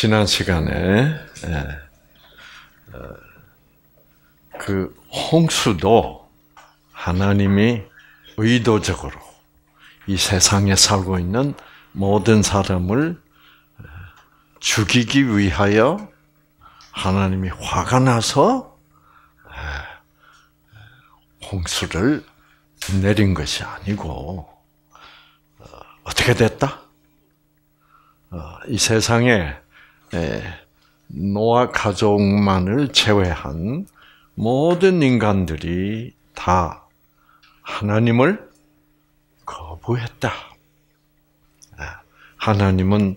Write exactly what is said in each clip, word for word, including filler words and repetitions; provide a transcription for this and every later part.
지난 시간에 그 홍수도 하나님이 의도적으로 이 세상에 살고 있는 모든 사람을 죽이기 위하여 하나님이 화가 나서 홍수를 내린 것이 아니고 어떻게 됐다? 이 세상에 노아 가족만을 제외한 모든 인간들이 다 하나님을 거부했다. 하나님은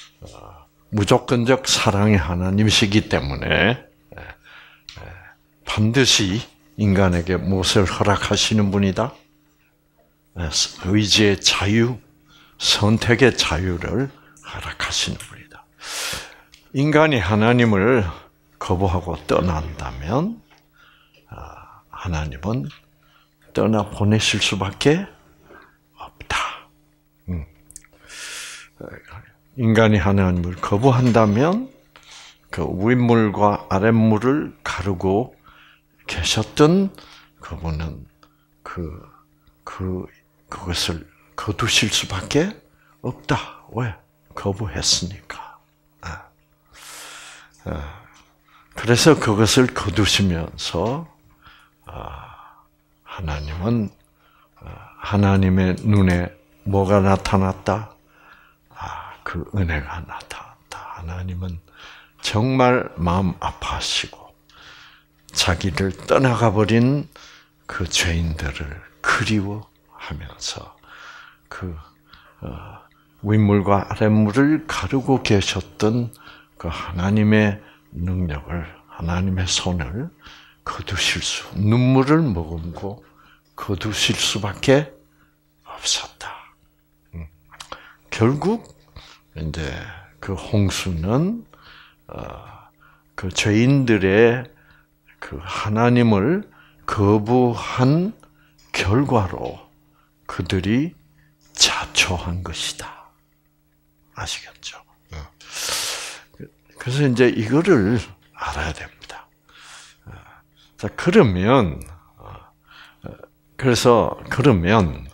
무조건적 사랑의 하나님이시기 때문에 반드시 인간에게 무엇을 허락하시는 분이다? 의지의 자유, 선택의 자유를 허락하시는 분이다. 인간이 하나님을 거부하고 떠난다면 하나님은 떠나 보내실 수밖에 없다. 인간이 하나님을 거부한다면 그 윗물과 아랫물을 가르고 계셨던 그분은 그, 그, 그것을 거두실 수밖에 없다. 왜? 거부했으니까. 그래서 그것을 거두시면서 하나님은 하나님의 눈에 뭐가 나타났다? 그 은혜가 나타났다. 하나님은 정말 마음 아파하시고 자기를 떠나가 버린 그 죄인들을 그리워하면서 그 어, 윗물과 아랫물을 가르고 계셨던 그 하나님의 능력을, 하나님의 손을 거두실 수, 눈물을 머금고 거두실 수밖에 없었다. 음. 결국 이제 그 홍수는 어, 그 죄인들의 그 하나님을 거부한 결과로 그들이 자초한 것이다. 아시겠죠? 그래서 이제 이거를 알아야 됩니다. 자, 그러면, 그래서, 그러면,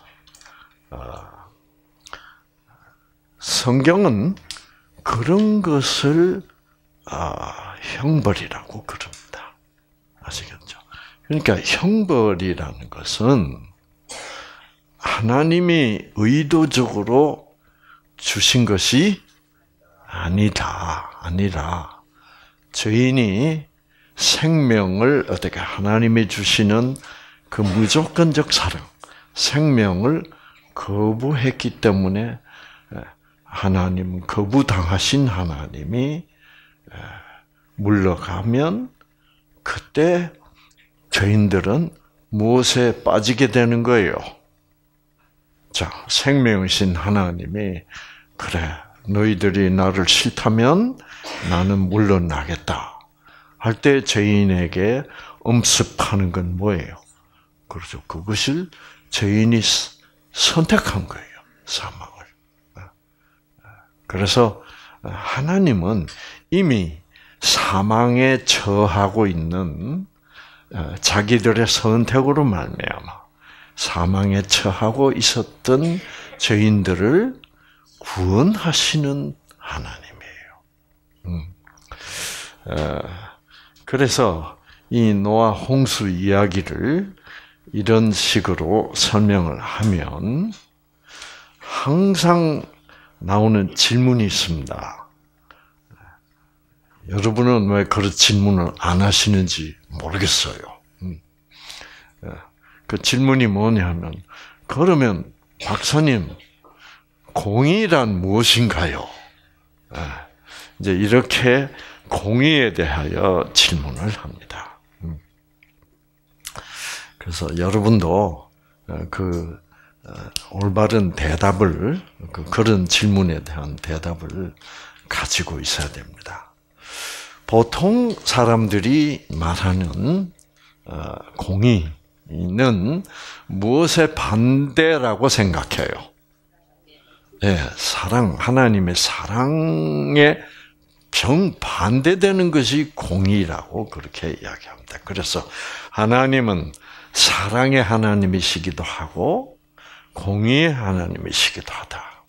성경은 그런 것을 형벌이라고 그럽니다. 아시겠죠? 그러니까 형벌이라는 것은 하나님이 의도적으로 주신 것이 아니다. 아니라 죄인이 생명을 어떻게 하나님이 주시는 그 무조건적 사랑, 생명을 거부했기 때문에 하나님, 거부당하신 하나님이 물러가면 그때 죄인들은 무엇에 빠지게 되는 거예요? 자, 생명이신 하나님이 그래, 너희들이 나를 싫다면 나는 물러나겠다 할 때 죄인에게 엄습하는 건 뭐예요? 그렇죠. 그것을 죄인이 선택한 거예요. 사망을. 그래서 하나님은 이미 사망에 처하고 있는 자기들의 선택으로 말미암아 사망에 처하고 있었던 죄인들을 구원하시는 하나님이에요. 음. 어, 그래서 이 노아 홍수 이야기를 이런 식으로 설명을 하면 항상 나오는 질문이 있습니다. 여러분은 왜 그런 질문을 안 하시는지 모르겠어요. 음. 그 질문이 뭐냐면, 그러면 박사님, 공의란 무엇인가요? 이제 이렇게 공의에 대하여 질문을 합니다. 그래서 여러분도 그 올바른 대답을, 그런 질문에 대한 대답을 가지고 있어야 됩니다. 보통 사람들이 말하는 공의는 무엇의 반대라고 생각해요? 네, 사랑, 하나님의 사랑에 정반대되는 것이 공의라고 그렇게 이야기합니다. 그래서 하나님은 사랑의 하나님이시기도 하고 공의의 하나님이시기도 하다.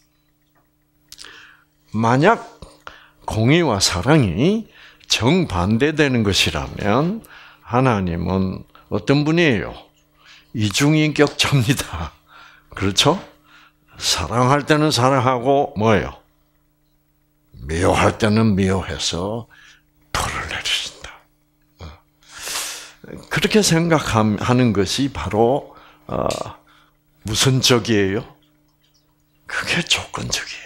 만약 공의와 사랑이 정반대되는 것이라면 하나님은 어떤 분이에요? 이중인격자입니다. 그렇죠? 사랑할 때는 사랑하고 뭐예요? 미워할 때는 미워해서 벌을 내리신다. 그렇게 생각하는 것이 바로 무슨 적이에요? 그게 조건적이에요.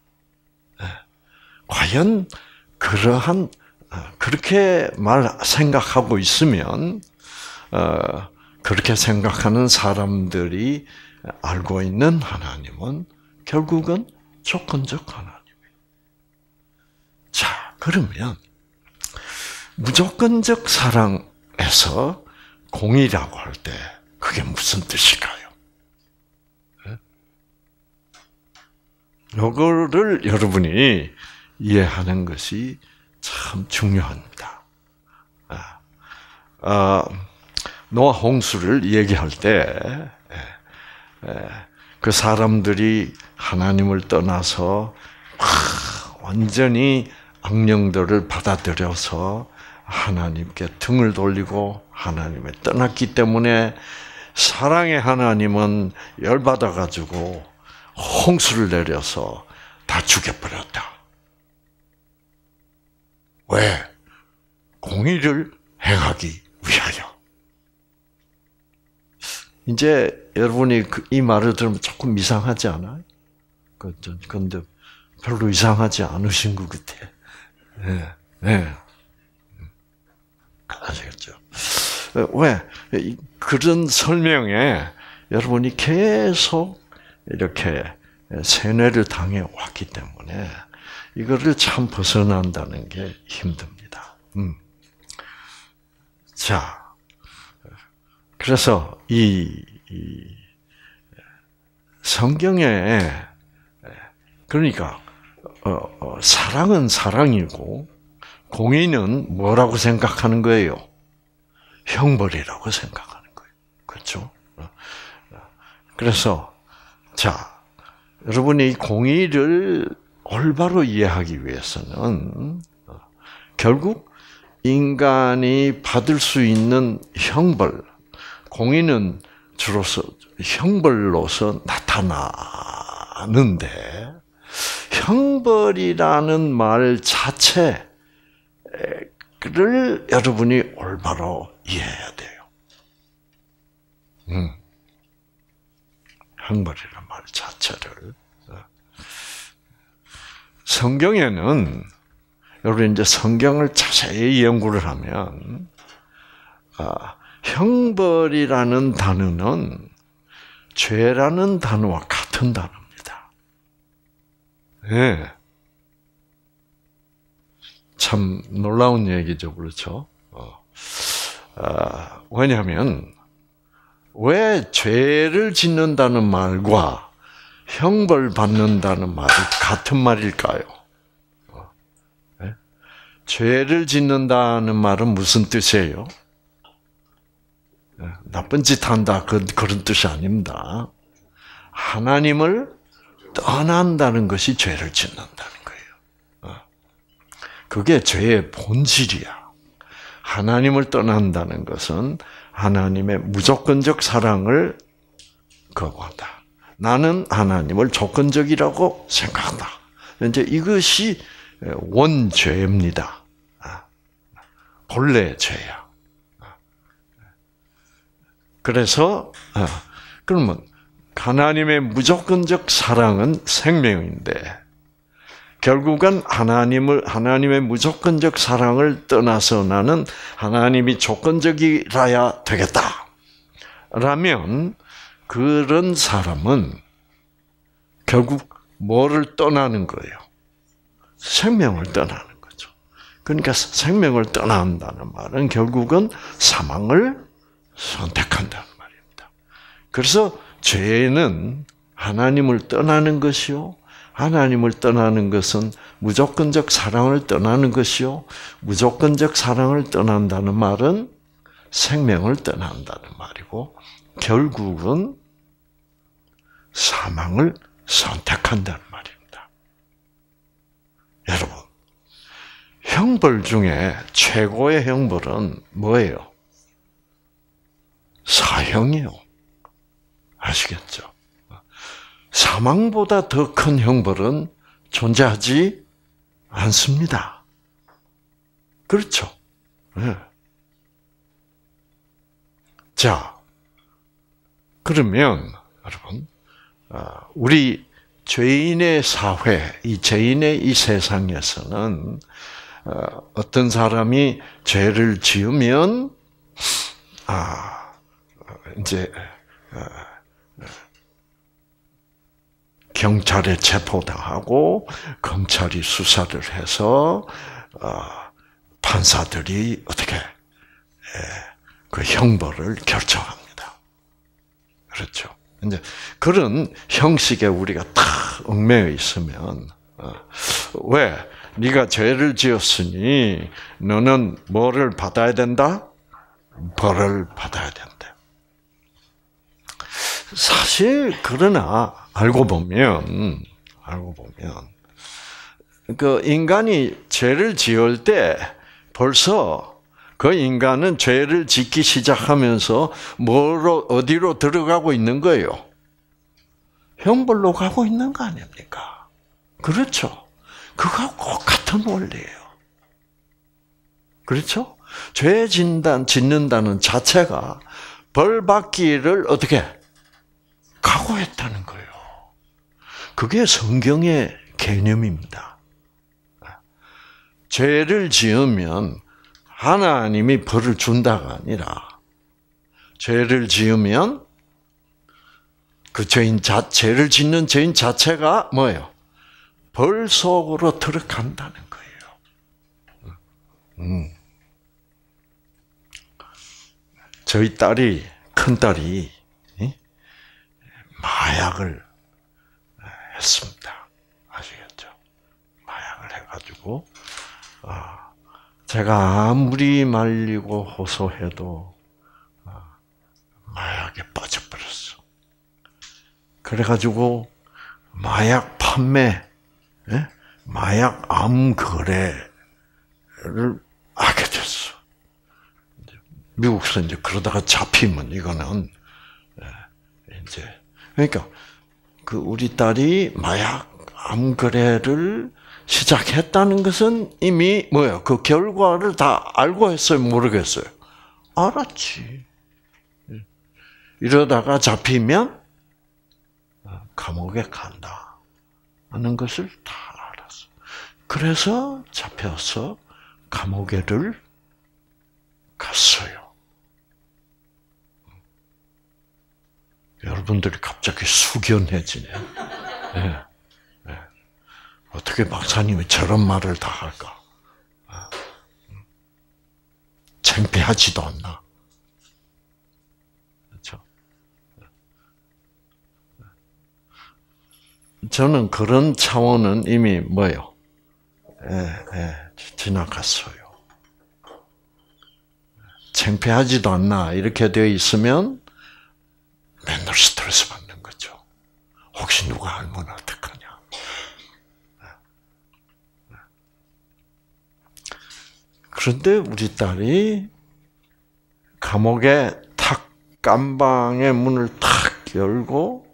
과연 그러한 그렇게 말 생각하고 있으면 그렇게 생각하는 사람들이 알고 있는 하나님은 결국은 조건적 하나님. 자, 그러면 무조건적 사랑에서 공의라고 할 때 그게 무슨 뜻일까요? 이거를 여러분이 이해하는 것이 참 중요합니다. 아, 노아 홍수를 얘기할 때 그 사람들이 하나님을 떠나서 완전히 악령들을 받아들여서 하나님께 등을 돌리고 하나님을 떠났기 때문에 사랑의 하나님은 열받아가지고 홍수를 내려서 다 죽여버렸다. 왜? 공의를 행하기 위하여. 이제 여러분이 이 말을 들으면 조금 이상하지 않아요? 근데 별로 이상하지 않으신 것 같아. 네, 네. 아시겠죠? 왜? 그런 설명에 여러분이 계속 이렇게 세뇌를 당해 왔기 때문에 이거를 참 벗어난다는 게 힘듭니다. 음. 자, 그래서 이, 이 성경에 그러니까 어, 어, 사랑은 사랑이고 공의는 뭐라고 생각하는 거예요? 형벌이라고 생각하는 거예요. 그렇죠? 그래서 자, 여러분이 공의를 올바로 이해하기 위해서는 결국 인간이 받을 수 있는 형벌, 공의는 주로서 형벌로서 나타나는데 형벌이라는 말 자체를 여러분이 올바로 이해해야 돼요. 음. 형벌이라는 말 자체를. 성경에는 여러분 이제 성경을 자세히 연구를 하면 아, 형벌이라는 단어는 죄라는 단어와 같은 단어입니다. 네. 참 놀라운 얘기죠, 그렇죠? 어. 아, 왜냐하면 왜 죄를 짓는다는 말과 형벌 받는다는 말이 같은 말일까요? 어. 네? 죄를 짓는다는 말은 무슨 뜻이에요? 나쁜 짓 한다, 그, 그런 뜻이 아닙니다. 하나님을 떠난다는 것이 죄를 짓는다는 거예요. 그게 죄의 본질이야. 하나님을 떠난다는 것은 하나님의 무조건적 사랑을 거부한다. 나는 하나님을 조건적이라고 생각한다. 이제 이것이 원죄입니다. 본래 죄야. 그래서 그러면 하나님의 무조건적 사랑은 생명인데 결국은 하나님을 하나님의 무조건적 사랑을 떠나서 나는 하나님이 조건적이라야 되겠다. 라면 그런 사람은 결국 뭐를 떠나는 거예요? 생명을 떠나는 거죠. 그러니까 생명을 떠난다는 말은 결국은 사망을 선택한다는 말입니다. 그래서 죄는 하나님을 떠나는 것이요, 하나님을 떠나는 것은 무조건적 사랑을 떠나는 것이요. 무조건적 사랑을 떠난다는 말은 생명을 떠난다는 말이고 결국은 사망을 선택한다는 말입니다. 여러분, 형벌 중에 최고의 형벌은 뭐예요? 사형이요. 아시겠죠? 사망보다 더 큰 형벌은 존재하지 않습니다. 그렇죠? 네. 자, 그러면 여러분, 우리 죄인의 사회, 이 죄인의 이 세상에서는 어떤 사람이 죄를 지으면 아 이제 경찰에 체포당하고 검찰이 수사를 해서 판사들이 어떻게 그 형벌을 결정합니다. 그렇죠. 이제 그런 형식에 우리가 딱 얽매여 있으면 왜 네가 죄를 지었으니 너는 뭐를 받아야 된다? 벌을 받아야 된다. 사실 그러나 알고 보면 알고 보면 그 인간이 죄를 지을 때 벌써 그 인간은 죄를 짓기 시작하면서 뭐로 어디로 들어가고 있는 거예요? 형벌로 가고 있는 거 아닙니까? 그렇죠. 그거하고 같은 원리예요. 그렇죠? 죄 진단 짓는다는 자체가 벌 받기를 어떻게 각오했다는 거예요. 그게 성경의 개념입니다. 죄를 지으면 하나님이 벌을 준다가 아니라 죄를 지으면 그 죄인 자체를 짓는 죄인 자체가 뭐예요? 벌 속으로 들어간다는 거예요. 음. 저희 딸이 큰 딸이 마약을 했습니다. 아시겠죠? 마약을 해가지고 제가 아무리 말리고 호소해도 마약에 빠져버렸어. 그래가지고 마약 판매, 마약 암 거래를 하게 됐어. 미국에서 이제 그러다가 잡히면 이거는 이제 그러니까 그 우리 딸이 마약 암 거래를 시작했다는 것은 이미 뭐야? 그 결과를 다 알고 했어요? 모르겠어요? 알았지. 이러다가 잡히면 감옥에 간다 하는 것을 다 알았어. 그래서 잡혀서 감옥에를 갔어요. 여러분들이 갑자기 숙연해지네. 네. 네. 어떻게 박사님이 저런 말을 다 할까? 창피하지도 않나? 그렇죠? 저는 그런 차원은 이미 뭐요? 예, 예, 지나갔어요. 창피하지도 않나 이렇게 되어 있으면 맨날 스트레스 받는 거죠. 혹시 누가 알면 어떡하냐. 그런데 우리 딸이 감옥에 탁 깜방의 문을 탁 열고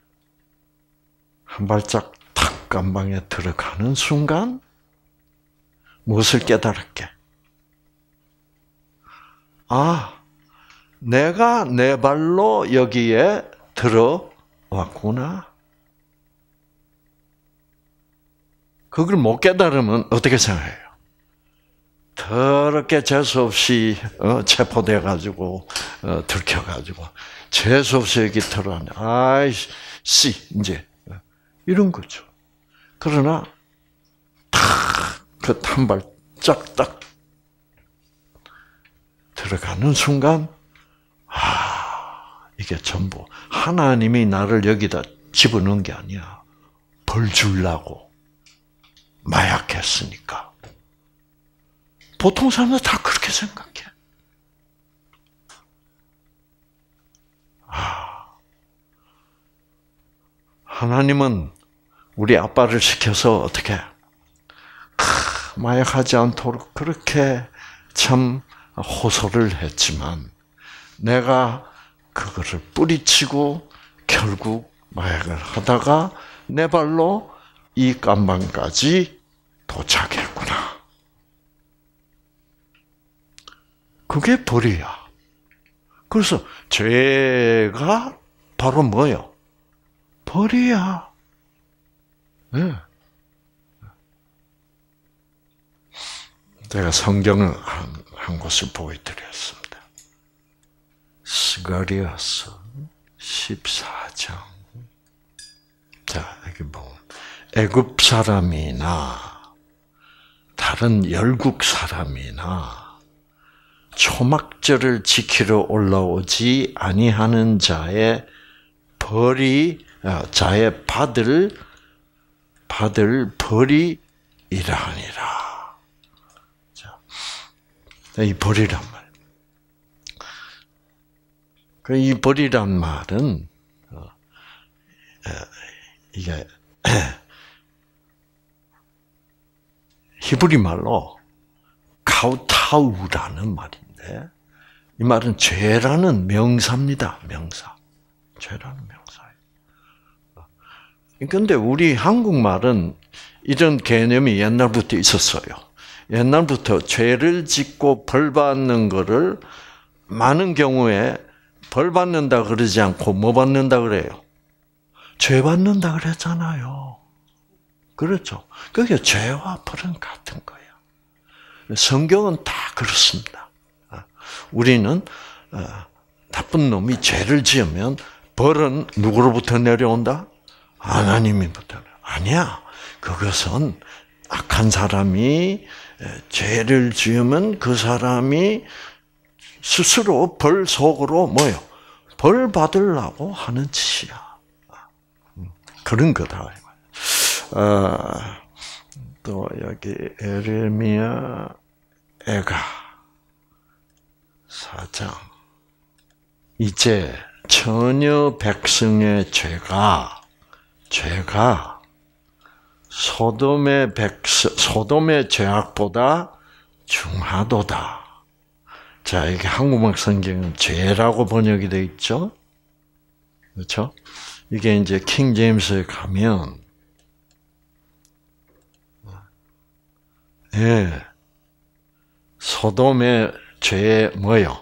한 발짝 탁 깜방에 들어가는 순간 무엇을 깨달았게? 아, 내가 내 발로 여기에 들어왔구나. 그걸 못 깨달으면 어떻게 생각해요? 더럽게 재수없이 어, 체포돼가지고 어, 들켜가지고 재수없이 여기 들어왔네. 아이씨, 이제 이런 거죠. 그러나 탁, 그 한 발짝 딱 들어가는 순간, 아, 이게 전부 하나님이 나를 여기다 집어넣은 게 아니야. 벌 주려고 마약했으니까. 보통 사람들 다 그렇게 생각해. 아, 하나님은 우리 아빠를 시켜서 어떻게 크, 마약하지 않도록 그렇게 참 호소를 했지만 내가 그거를 뿌리치고 결국 마약을 하다가 내 발로 이 깜방까지 도착했구나. 그게 벌이야. 그래서 죄가 바로 뭐예요? 벌이야. 네. 제가 성경을 한, 한 곳을 보여드렸습니다. 스가랴서 십사 장. 자, 여기 보면 애굽 사람이나 다른 열국 사람이나 초막절을 지키러 올라오지 아니하는 자의 벌이 자의 받을 받을 벌이 이러하니라. 자, 이 벌이란 말. 그 이 벌이란 말은 이게 히브리 말로 카우타우라는 말인데 이 말은 죄라는 명사입니다. 명사. 죄라는 명사예요. 그런데 우리 한국말은 이런 개념이 옛날부터 있었어요. 옛날부터 죄를 짓고 벌 받는 거를 많은 경우에 벌 받는다 그러지 않고 뭐 받는다 그래요? 죄 받는다 그랬잖아요. 그렇죠. 그게 죄와 벌은 같은 거예요. 성경은 다 그렇습니다. 우리는 나쁜 놈이 죄를 지으면 벌은 누구로부터 내려온다? 하나님이부터. 아니야. 그것은 악한 사람이 죄를 지으면 그 사람이 스스로 벌 속으로 뭐요? 벌 받으려고 하는 짓이야. 그런 거다. 어, 또 여기 에레미야 애가 사 장. 이제 처녀 백성의 죄가 죄가 소돔의 백성 소돔의 죄악보다 중하도다. 자, 이게 한국말 성경은 죄라고 번역이 되어 있죠. 그렇죠? 이게 이제 킹 제임스에 가면 예. 소돔의 죄 뭐요?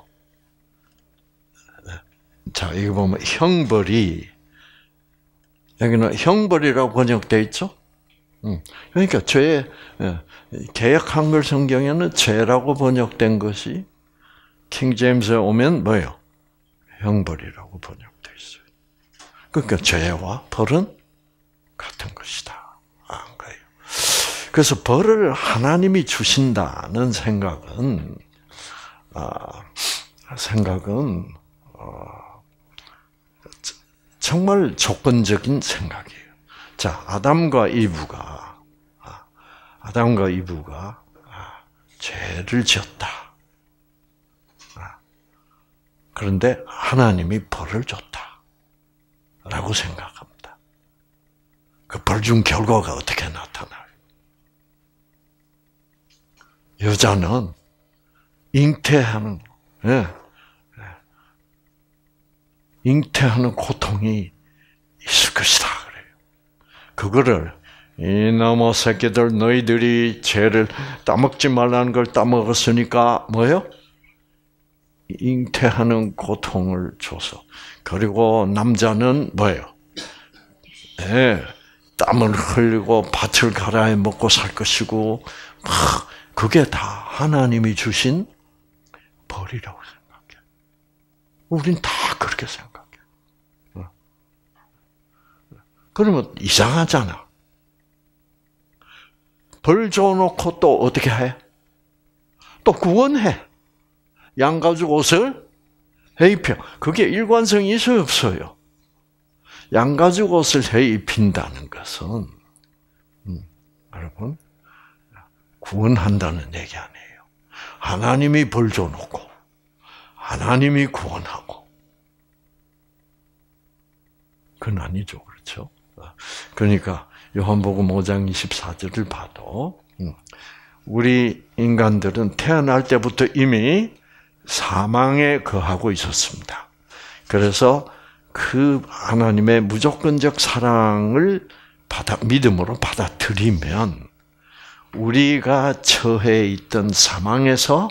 자, 이거 보면 형벌이 여기는 형벌이라고 번역되어 있죠? 음. 그러니까 죄 개역 한글 성경에는 죄라고 번역된 것이 킹 제임스에 오면 뭐요? 형벌이라고 번역되어 있어요. 그러니까 죄와 벌은 같은 것이다. 안 거예요. 그래서 벌을 하나님이 주신다는 생각은 아, 생각은 어, 정말 조건적인 생각이에요. 자, 아담과 이브가 아담과 이브가 죄를 지었다. 그런데 하나님이 벌을 줬다라고 생각합니다. 그 벌 준 결과가 어떻게 나타나요? 여자는 잉태하는, 예, 잉태하는 고통이 있을 것이다 그래요. 그거를 이놈의 새끼들 너희들이 죄를 따먹지 말라는 걸 따먹었으니까 뭐예요? 잉태하는 고통을 줘서. 그리고 남자는 뭐예요? 예, 땀을 흘리고 밭을 갈아야 먹고 살 것이고 막 그게 다 하나님이 주신 벌이라고 생각해. 우린 다 그렇게 생각해. 그러면 이상하잖아. 벌 줘놓고 또 어떻게 해? 또 구원해. 양가죽 옷을 해 입혀. 그게 일관성이 있어요, 없어요? 양가죽 옷을 해 입힌다는 것은 여러분, 구원한다는 얘기 아니에요. 하나님이 벌 줘놓고, 하나님이 구원하고. 그건 아니죠. 그렇죠? 그러니까, 요한복음 오 장 이십사 절을 봐도, 우리 인간들은 태어날 때부터 이미 사망에 거하고 있었습니다. 그래서 그 하나님의 무조건적 사랑을 받아, 믿음으로 받아들이면 우리가 처해 있던 사망에서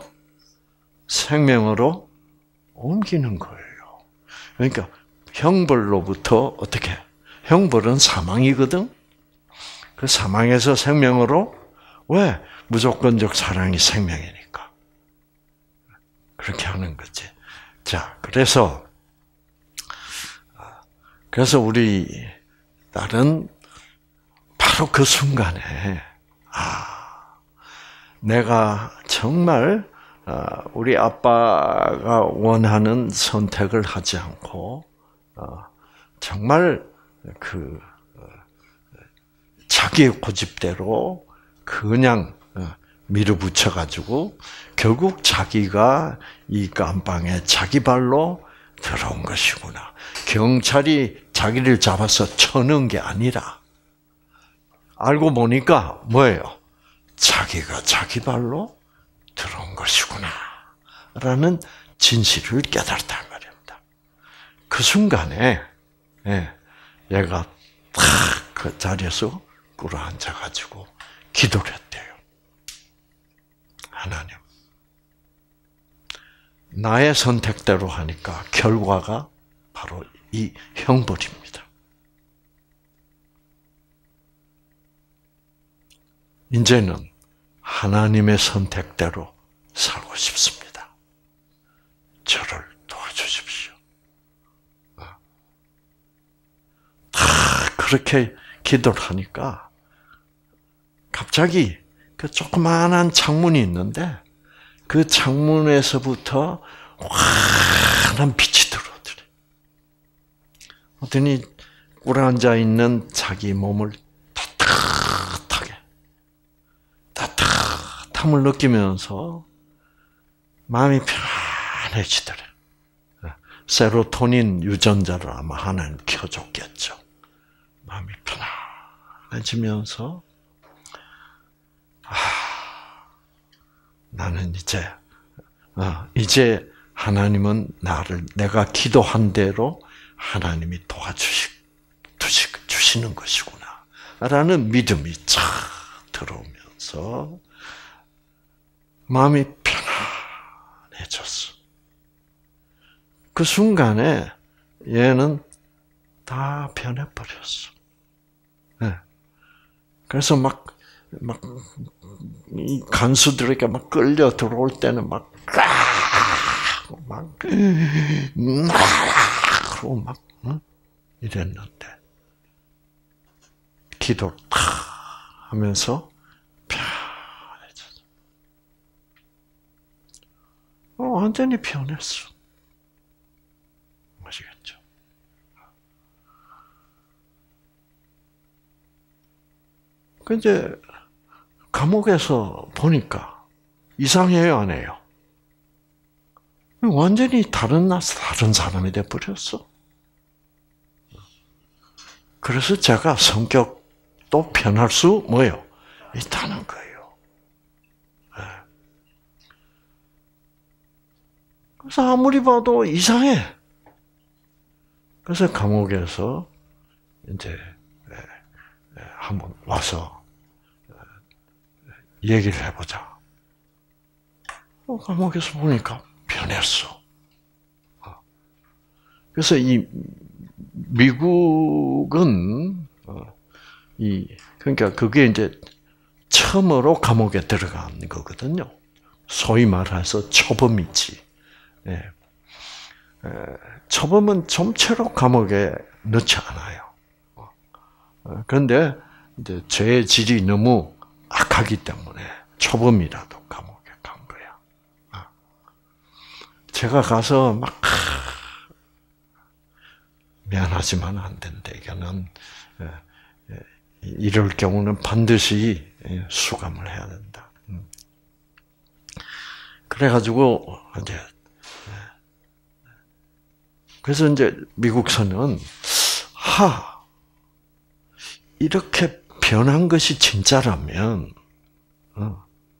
생명으로 옮기는 거예요. 그러니까 형벌로부터 어떻게? 형벌은 사망이거든. 그 사망에서 생명으로 왜? 무조건적 사랑이 생명이니까. 그렇게 하는 거지. 자, 그래서 그래서 우리 딸은 바로 그 순간에 아, 내가 정말 우리 아빠가 원하는 선택을 하지 않고 정말 그 자기의 고집대로 그냥 밀어붙여가지고 결국 자기가 이 감방에 자기 발로 들어온 것이구나. 경찰이 자기를 잡아서 쳐넣은 게 아니라 알고 보니까 뭐예요? 자기가 자기 발로 들어온 것이구나 라는 진실을 깨달았단 말입니다. 그 순간에 얘가 탁 그 자리에서 꿇어앉아가지고 기도를 했대요. 하나님, 나의 선택대로 하니까 결과가 바로 이 형벌입니다. 이제는 하나님의 선택대로 살고 싶습니다. 저를 도와주십시오. 다 그렇게 기도를 하니까 갑자기 그 조그마한 창문이 있는데 그 창문에서부터 환한 빛이 들어오더래. 어더니 꿇어앉아 있는 자기 몸을 따뜻하게 따뜻함을 느끼면서 마음이 편안해지더래. 세로토닌 유전자를 아마 하나님 켜줬겠죠. 마음이 편안해지면서 아, 나는 이제 어, 이제 하나님은 나를 내가 기도한 대로 하나님이 도와주시 주시, 주시는 것이구나라는 믿음이 쫙 들어오면서 마음이 편안해졌어. 그 순간에 얘는 다 변해버렸어. 네. 그래서 막 막 이 간수들에게 막 끌려 들어올 때는 막 막 그러고 막 응? 이랬는데 기도를 탁 하면서 편해졌어. 어, 완전히 편했어. 아시겠죠? 그 이제 감옥에서 보니까 이상해요, 안 해요? 완전히 다른 나 다른 사람이 돼 버렸어. 그래서 제가 성격도 변할 수 뭐예요? 있다는 거예요. 그래서 아무리 봐도 이상해. 그래서 감옥에서 이제 한번 와서 얘기를 해보자. 감옥에서 보니까 변했어. 그래서 이 미국은 이 그러니까 그게 이제 처음으로 감옥에 들어간 거거든요. 소위 말해서 초범이지. 예. 초범은 좀처럼 감옥에 넣지 않아요. 그런데 이제 죄의 질이 너무 악하기 때문에 초범이라도 감옥에 간 거야. 제가 가서 막 미안하지만 안 된다. 이거는 이럴 경우는 반드시 수감을 해야 된다. 그래가지고 이제 그래서 이제 미국서는 하 이렇게 변한 것이 진짜라면, 어,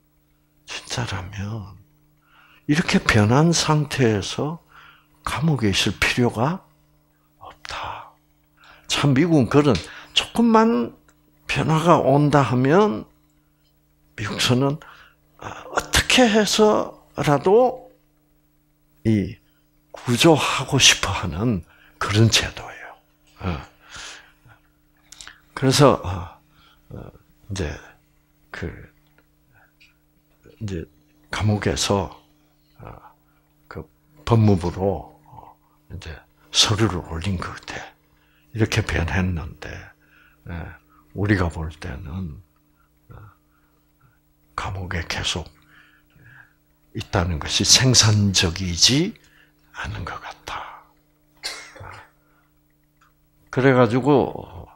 진짜라면 이렇게 변한 상태에서 감옥에 있을 필요가 없다. 참 미국은 그런 조금만 변화가 온다 하면 미국서는 어떻게 해서라도 이 구조하고 싶어하는 그런 제도예요. 그래서 이제 그 이제 감옥에서 그 법무부로 이제 서류를 올린 것 같아. 이렇게 변했는데 우리가 볼 때는 감옥에 계속 있다는 것이 생산적이지 않은 것 같다. 그래가지고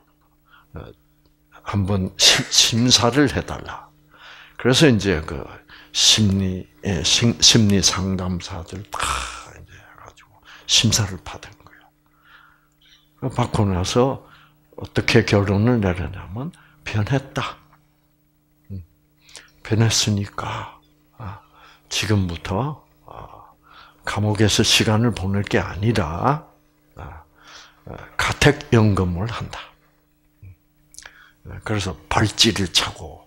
한번 심사를 해달라. 그래서 이제 그 심리 심리 상담사들 다 이제 해가지고 심사를 받은 거예요. 받고 나서 어떻게 결론을 내리냐면 변했다. 변했으니까 지금부터 감옥에서 시간을 보낼 게 아니라 가택연금을 한다. 그래서 발찌를 차고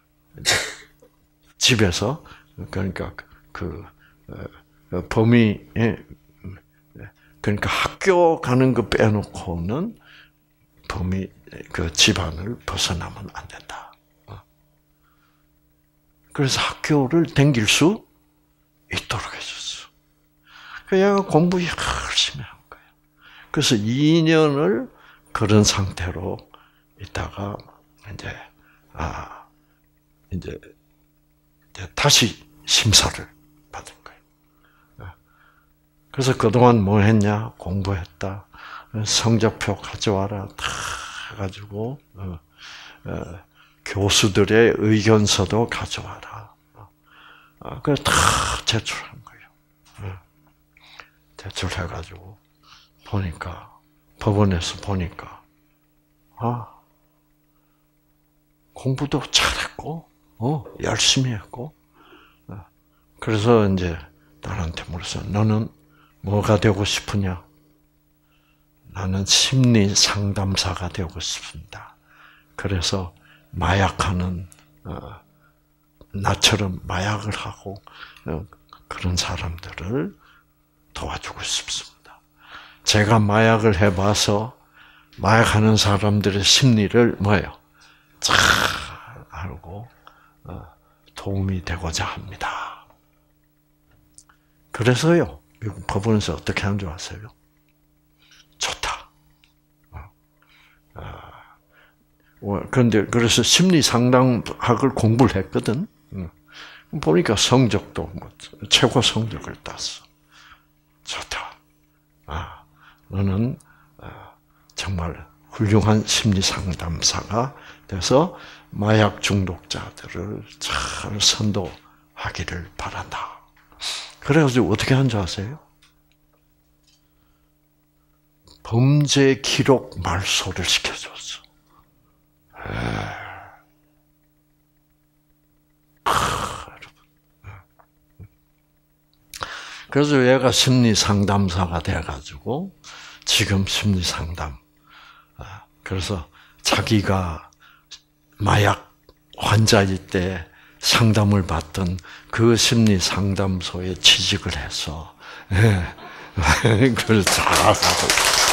집에서 그러니까 그 범위 그러니까 학교 가는 거 빼놓고는 범위 그 집안을 벗어나면 안 된다. 그래서 학교를 다닐 수 있도록 해줬어. 그 얘가 공부 열심히 한 거예요. 그래서 이 년을 그런 상태로 있다가 이제 아 이제, 이제 다시 심사를 받은 거예요. 그래서 그동안 뭐 했냐? 공부했다. 성적표 가져와라. 다 해가지고 어, 어, 교수들의 의견서도 가져와라. 어, 그래서 다 제출한 거예요. 어, 제출해가지고 보니까 법원에서 보니까 아 공부도 잘했고, 어 열심히 했고, 어, 그래서 이제 딸한테 물었어. 너는 뭐가 되고 싶으냐? 나는 심리 상담사가 되고 싶습니다. 그래서 마약하는 어, 나처럼 마약을 하고 어, 그런 사람들을 도와주고 싶습니다. 제가 마약을 해봐서 마약하는 사람들의 심리를 뭐예요? 잘 알고 어, 도움이 되고자 합니다. 그래서요, 미국 법원에서 어떻게 하는 줄 아세요? 좋다. 그런데 그래서 심리 상담학을 공부를 했거든. 보니까 성적도 뭐 최고 성적을 땄어. 좋다. 아, 너는 정말 훌륭한 심리 상담사가 돼서 마약 중독자들을 잘 선도하기를 바란다. 그래가지고 어떻게 한 줄 아세요? 범죄 기록 말소를 시켜줬어. 그래서 얘가 심리 상담사가 돼가지고 지금 심리 상담. 그래서 자기가 마약 환자일 때 상담을 받던 그 심리 상담소에 취직을 해서 그걸 잘 사고.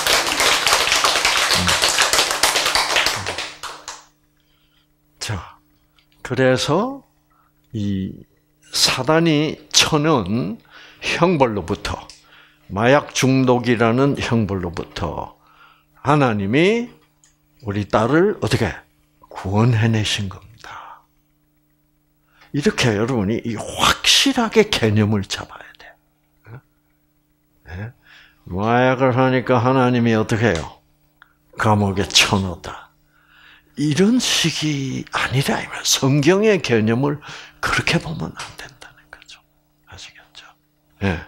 자, 그래서 이 사단이 쳐는 형벌로부터, 마약 중독이라는 형벌로부터 하나님이 우리 딸을 어떻게 구원해내신 겁니다. 이렇게 여러분이 확실하게 개념을 잡아야 돼요. 네? 마약을 하니까 하나님이 어떻게 해요? 감옥에 쳐넣었다. 이런 식이 아니라 성경의 개념을 그렇게 보면 안 된다는 거죠. 아시겠죠? 예.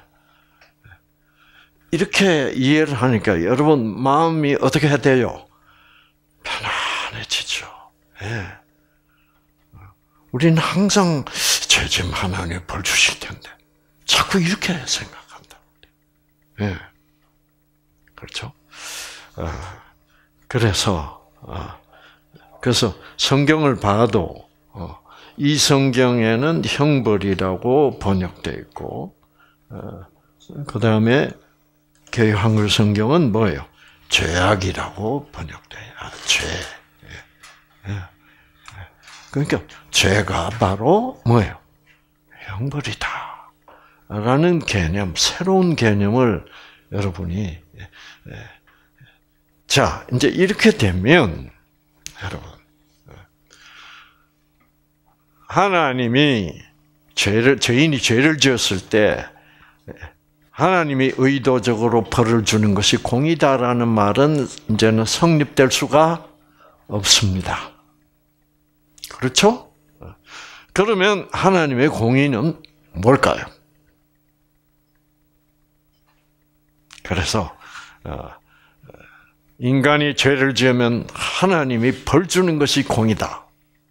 이렇게 이해를 하니까 여러분 마음이 어떻게 해야 돼요? 편안해지죠. 예. 우리는 항상 죄짐 하나님 벌 주실 텐데 자꾸 이렇게 생각한다. 예. 그렇죠? 어, 그래서 어, 그래서 성경을 봐도 어, 이 성경에는 형벌이라고 번역되어 있고 어, 그 다음에 개역 한글 성경은 뭐예요? 죄악이라고 번역돼요. 아, 죄. 예. 예. 그러니까 죄가 바로 뭐예요? 형벌이다. 라는 개념, 새로운 개념을 여러분이 자, 이제 이렇게 되면 여러분 하나님이 죄를 죄인이 죄를 지었을 때 하나님이 의도적으로 벌을 주는 것이 공의다라는 말은 이제는 성립될 수가 없습니다. 그렇죠? 그러면 하나님의 공의는 뭘까요? 그래서 인간이 죄를 지으면 하나님이 벌 주는 것이 공의다.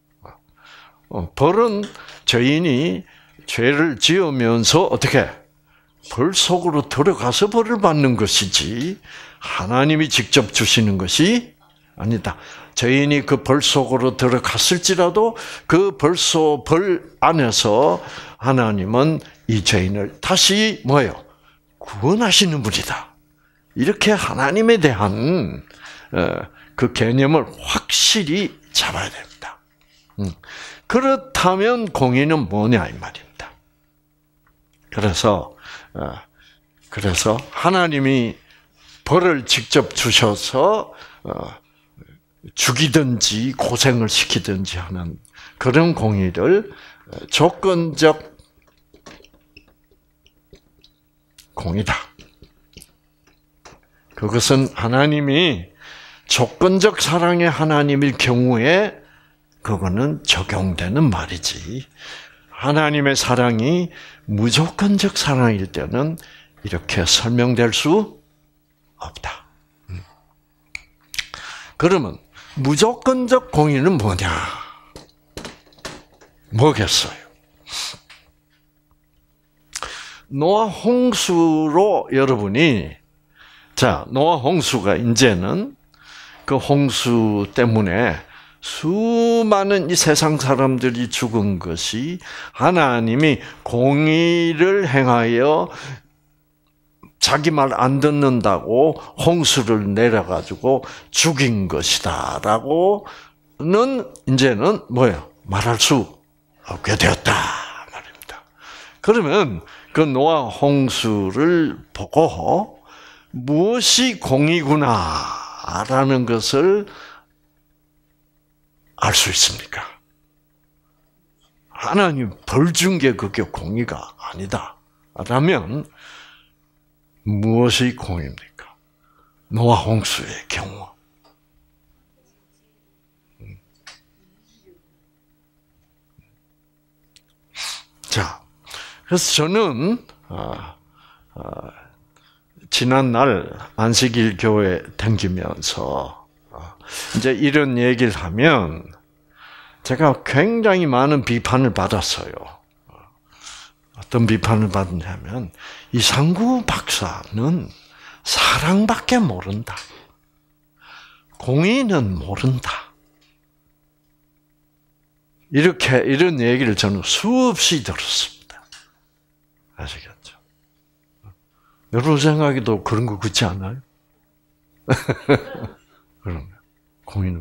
벌은 죄인이 죄를 지으면서 어떻게 벌 속으로 들어가서 벌을 받는 것이지 하나님이 직접 주시는 것이 아니다. 죄인이 그 벌 속으로 들어갔을지라도 그 벌 속 벌 안에서 하나님은 이 죄인을 다시 뭐예요? 구원하시는 분이다. 이렇게 하나님에 대한 그 개념을 확실히 잡아야 됩니다. 그렇다면 공의는 뭐냐 이 말입니다. 그래서 그래서 하나님이 벌을 직접 주셔서 죽이든지 고생을 시키든지 하는 그런 공의를 조건적 공의다. 그것은 하나님이 조건적 사랑의 하나님일 경우에 그거는 적용되는 말이지. 하나님의 사랑이 무조건적 사랑일 때는 이렇게 설명될 수 없다. 그러면 무조건적 공의는 뭐냐? 뭐겠어요? 노아 홍수로 여러분이 자, 노아 홍수가 이제는 그 홍수 때문에 수많은 이 세상 사람들이 죽은 것이 하나님이 공의를 행하여 자기 말 안 듣는다고 홍수를 내려가지고 죽인 것이다라고는 이제는 뭐예요? 말할 수 없게 되었다 말입니다. 그러면 그 노아 홍수를 보고 무엇이 공의구나라는 것을 알 수 있습니까? 하나님 벌 준 게 그게 공의가 아니다. 라면 무엇이 공의입니까? 노아 홍수의 경우. 자, 그래서 저는 아, 아, 지난 날 안식일 교회 다니면서 이제 이런 얘기를 하면 제가 굉장히 많은 비판을 받았어요. 어떤 비판을 받냐면 이상구 박사는 사랑밖에 모른다. 공의는 모른다. 이렇게 이런 얘기를 저는 수없이 들었습니다. 아시겠죠? 여러분 생각에도 그런 거 그렇지 않아요? 그럼요. 공의는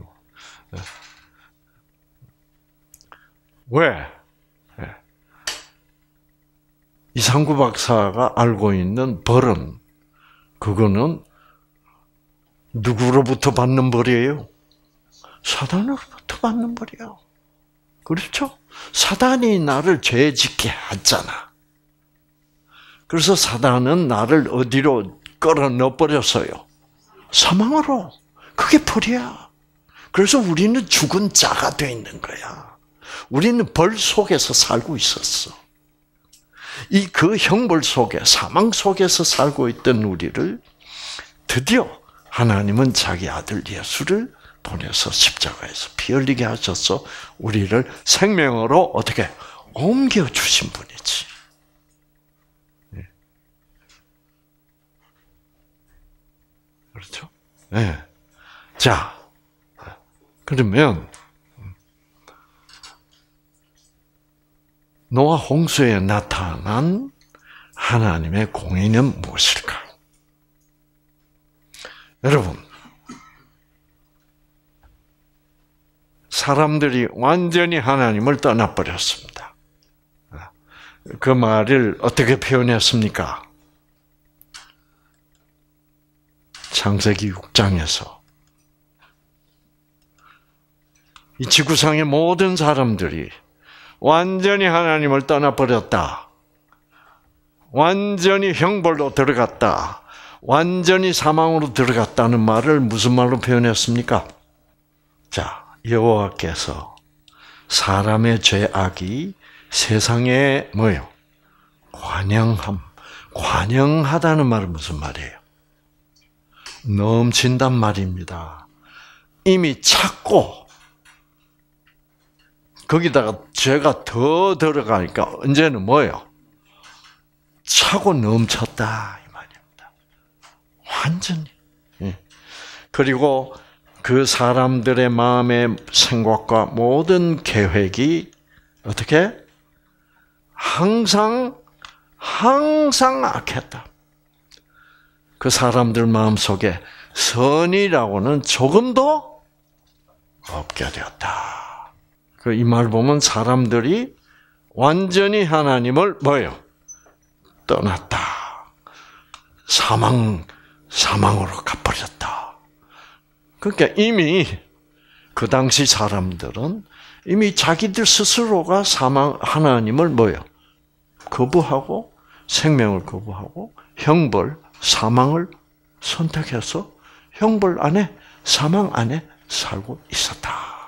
왜? 이상구 박사가 알고 있는 벌은 그거는 누구로부터 받는 벌이에요? 사단으로부터 받는 벌이에요. 그렇죠? 사단이 나를 죄 짓게 하잖아. 그래서 사단은 나를 어디로 끌어 넣어버렸어요? 사망으로. 그게 벌이야. 그래서 우리는 죽은 자가 되어 있는 거야. 우리는 벌 속에서 살고 있었어. 이 그 형벌 속에, 사망 속에서 살고 있던 우리를 드디어 하나님은 자기 아들 예수를 보내서 십자가에서 피 흘리게 하셔서 우리를 생명으로 어떻게 옮겨주신 분이지. 그렇죠? 네. 자, 그러면 노아 홍수에 나타난 하나님의 공의는 무엇일까? 여러분, 사람들이 완전히 하나님을 떠나버렸습니다. 그 말을 어떻게 표현했습니까? 창세기 육 장에서 이 지구상의 모든 사람들이 완전히 하나님을 떠나버렸다. 완전히 형벌로 들어갔다. 완전히 사망으로 들어갔다는 말을 무슨 말로 표현했습니까? 자, 여호와께서 사람의 죄악이 세상에 뭐요? 관영함. 관영하다는 말은 무슨 말이에요? 넘친단 말입니다. 이미 찼고 거기다가 죄가 더 들어가니까 언제는 뭐예요? 차고 넘쳤다 이 말입니다. 완전히. 그리고 그 사람들의 마음의 생각과 모든 계획이 어떻게? 항상 항상 악했다. 그 사람들 마음속에 선이라고는 조금도 없게 되었다. 이 말 보면 사람들이 완전히 하나님을 뭐예요? 떠났다. 사망, 사망으로 가버렸다. 그러니까 이미 그 당시 사람들은 이미 자기들 스스로가 사망, 하나님을 뭐예요? 거부하고 생명을 거부하고 형벌, 사망을 선택해서 형벌 안에, 사망 안에 살고 있었다.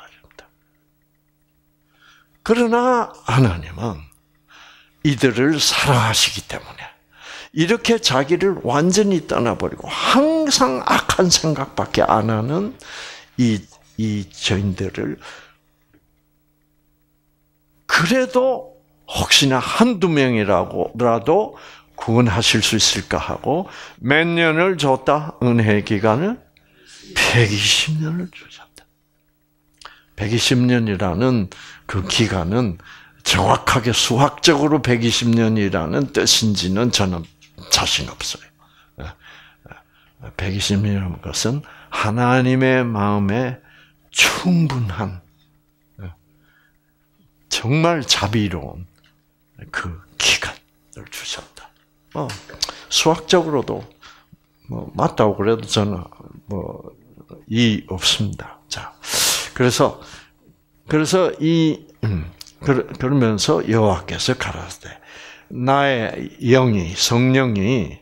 그러나 하나님은 이들을 사랑하시기 때문에 이렇게 자기를 완전히 떠나버리고 항상 악한 생각밖에 안 하는 이, 이 죄인들을 그래도 혹시나 한두 명이라도 구원하실 수 있을까 하고 몇 년을 줬다? 은혜의 기간을 백이십 년을 주셨다. 백이십 년이라는 그 기간은 정확하게 수학적으로 백이십 년이라는 뜻인지는 저는 자신 없어요. 백이십 년이라는 것은 하나님의 마음에 충분한 정말 자비로운 그 기간을 주셨다. 어, 수학적으로도 뭐 맞다고 그래도 저는 뭐 이 없습니다. 자, 그래서 그래서 이 음, 그러면서 여호와께서 가라사대 나의 영이 성령이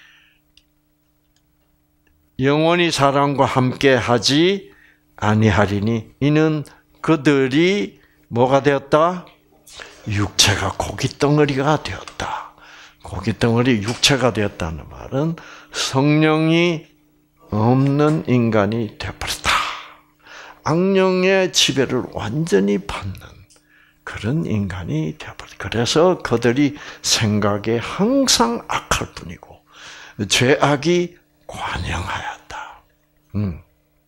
영원히 사람과 함께 하지 아니하리니 이는 그들이 뭐가 되었다? 육체가 고깃덩어리가 되었다. 고깃덩어리 육체가 되었다는 말은 성령이 없는 인간이 되어버렸다. 악령의 지배를 완전히 받는 그런 인간이 되어버렸다. 그래서 그들이 생각에 항상 악할 뿐이고 죄악이 관영하였다. 음.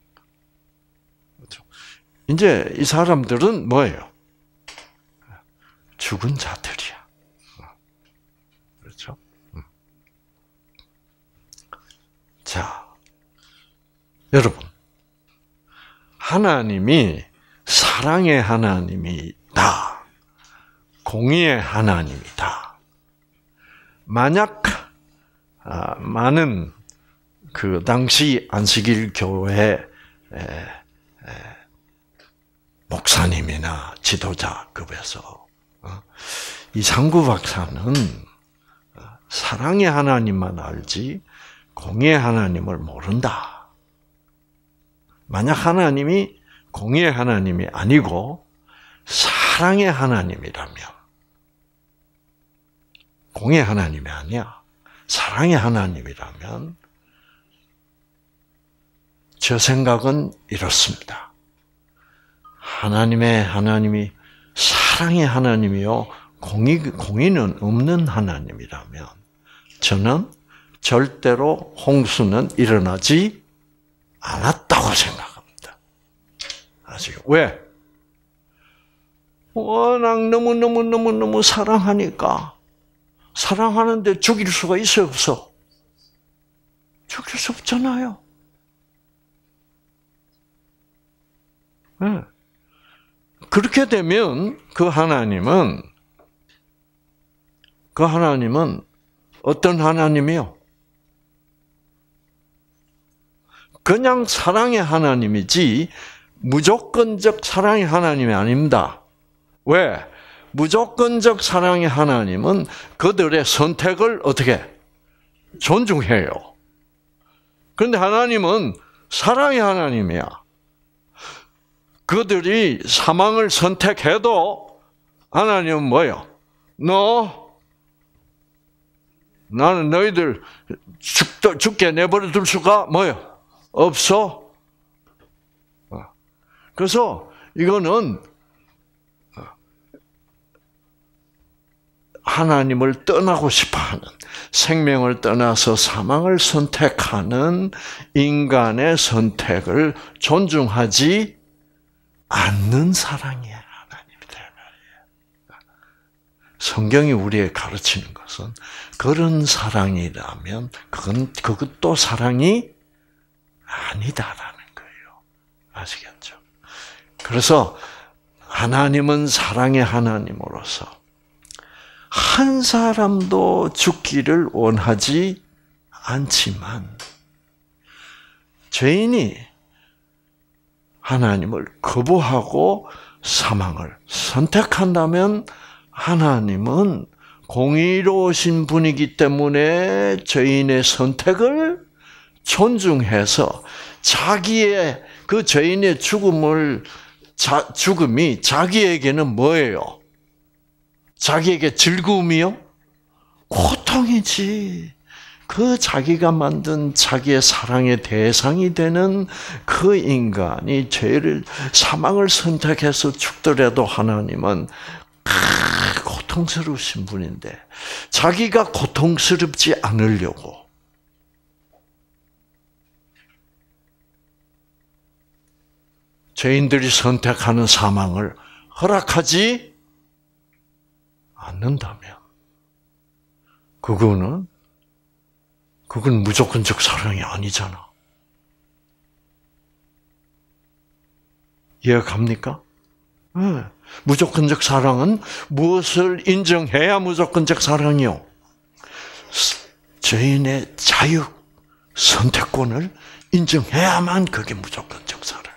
그렇죠. 이제 이 사람들은 뭐예요? 죽은 자들이야. 그렇죠? 음. 자, 여러분, 하나님이 사랑의 하나님이다. 공의의 하나님이다. 만약 아, 많은 그 당시 안식일 교회 에, 에, 목사님이나 지도자급에서 어, 이 상구 박사는 사랑의 하나님만 알지 공의의 하나님을 모른다. 만약 하나님이 공의의 하나님이 아니고 사랑의 하나님이라면, 공의의 하나님이 아니야, 사랑의 하나님이라면 저 생각은 이렇습니다. 하나님의 하나님이 사랑의 하나님이요 공의, 공의는 없는 하나님이라면 저는 절대로 홍수는 일어나지 않았다고 생각합니다. 아시죠? 왜? 워낙 너무너무너무너무 사랑하니까. 사랑하는데 죽일 수가 있어요, 없어? 죽일 수 없잖아요. 네. 그렇게 되면 그 하나님은, 그 하나님은 어떤 하나님이요? 그냥 사랑의 하나님이지 무조건적 사랑의 하나님이 아닙니다. 왜? 무조건적 사랑의 하나님은 그들의 선택을 어떻게? 존중해요. 그런데 하나님은 사랑의 하나님이야. 그들이 사망을 선택해도 하나님은 뭐예요? 너, 나는 너희들 죽, 죽게 내버려 둘 수가 뭐예요? 없어. 그래서 이거는 하나님을 떠나고 싶어하는, 생명을 떠나서 사망을 선택하는 인간의 선택을 존중하지 않는 사랑이 하나님이다 말이에요. 성경이 우리에게 가르치는 것은 그런 사랑이라면 그건 그것도 사랑이 아니다라는 거예요. 아시겠죠? 그래서 하나님은 사랑의 하나님으로서 한 사람도 죽기를 원하지 않지만 죄인이 하나님을 거부하고 사망을 선택한다면 하나님은 공의로우신 분이기 때문에 죄인의 선택을 존중해서 자기의 그 죄인의 죽음을 자, 죽음이 자기에게는 뭐예요? 자기에게 즐거움이요? 고통이지. 그 자기가 만든 자기의 사랑의 대상이 되는 그 인간이 죄를, 사망을 선택해서 죽더라도 하나님은 고통스러우신 분인데 자기가 고통스럽지 않으려고 죄인들이 선택하는 사망을 허락하지 않는다면 그거는 그건 무조건적 사랑이 아니잖아. 이해가 갑니까? 네. 무조건적 사랑은 무엇을 인정해야 무조건적 사랑이요? 죄인의 자유, 선택권을 인정해야만 그게 무조건적 사랑이야.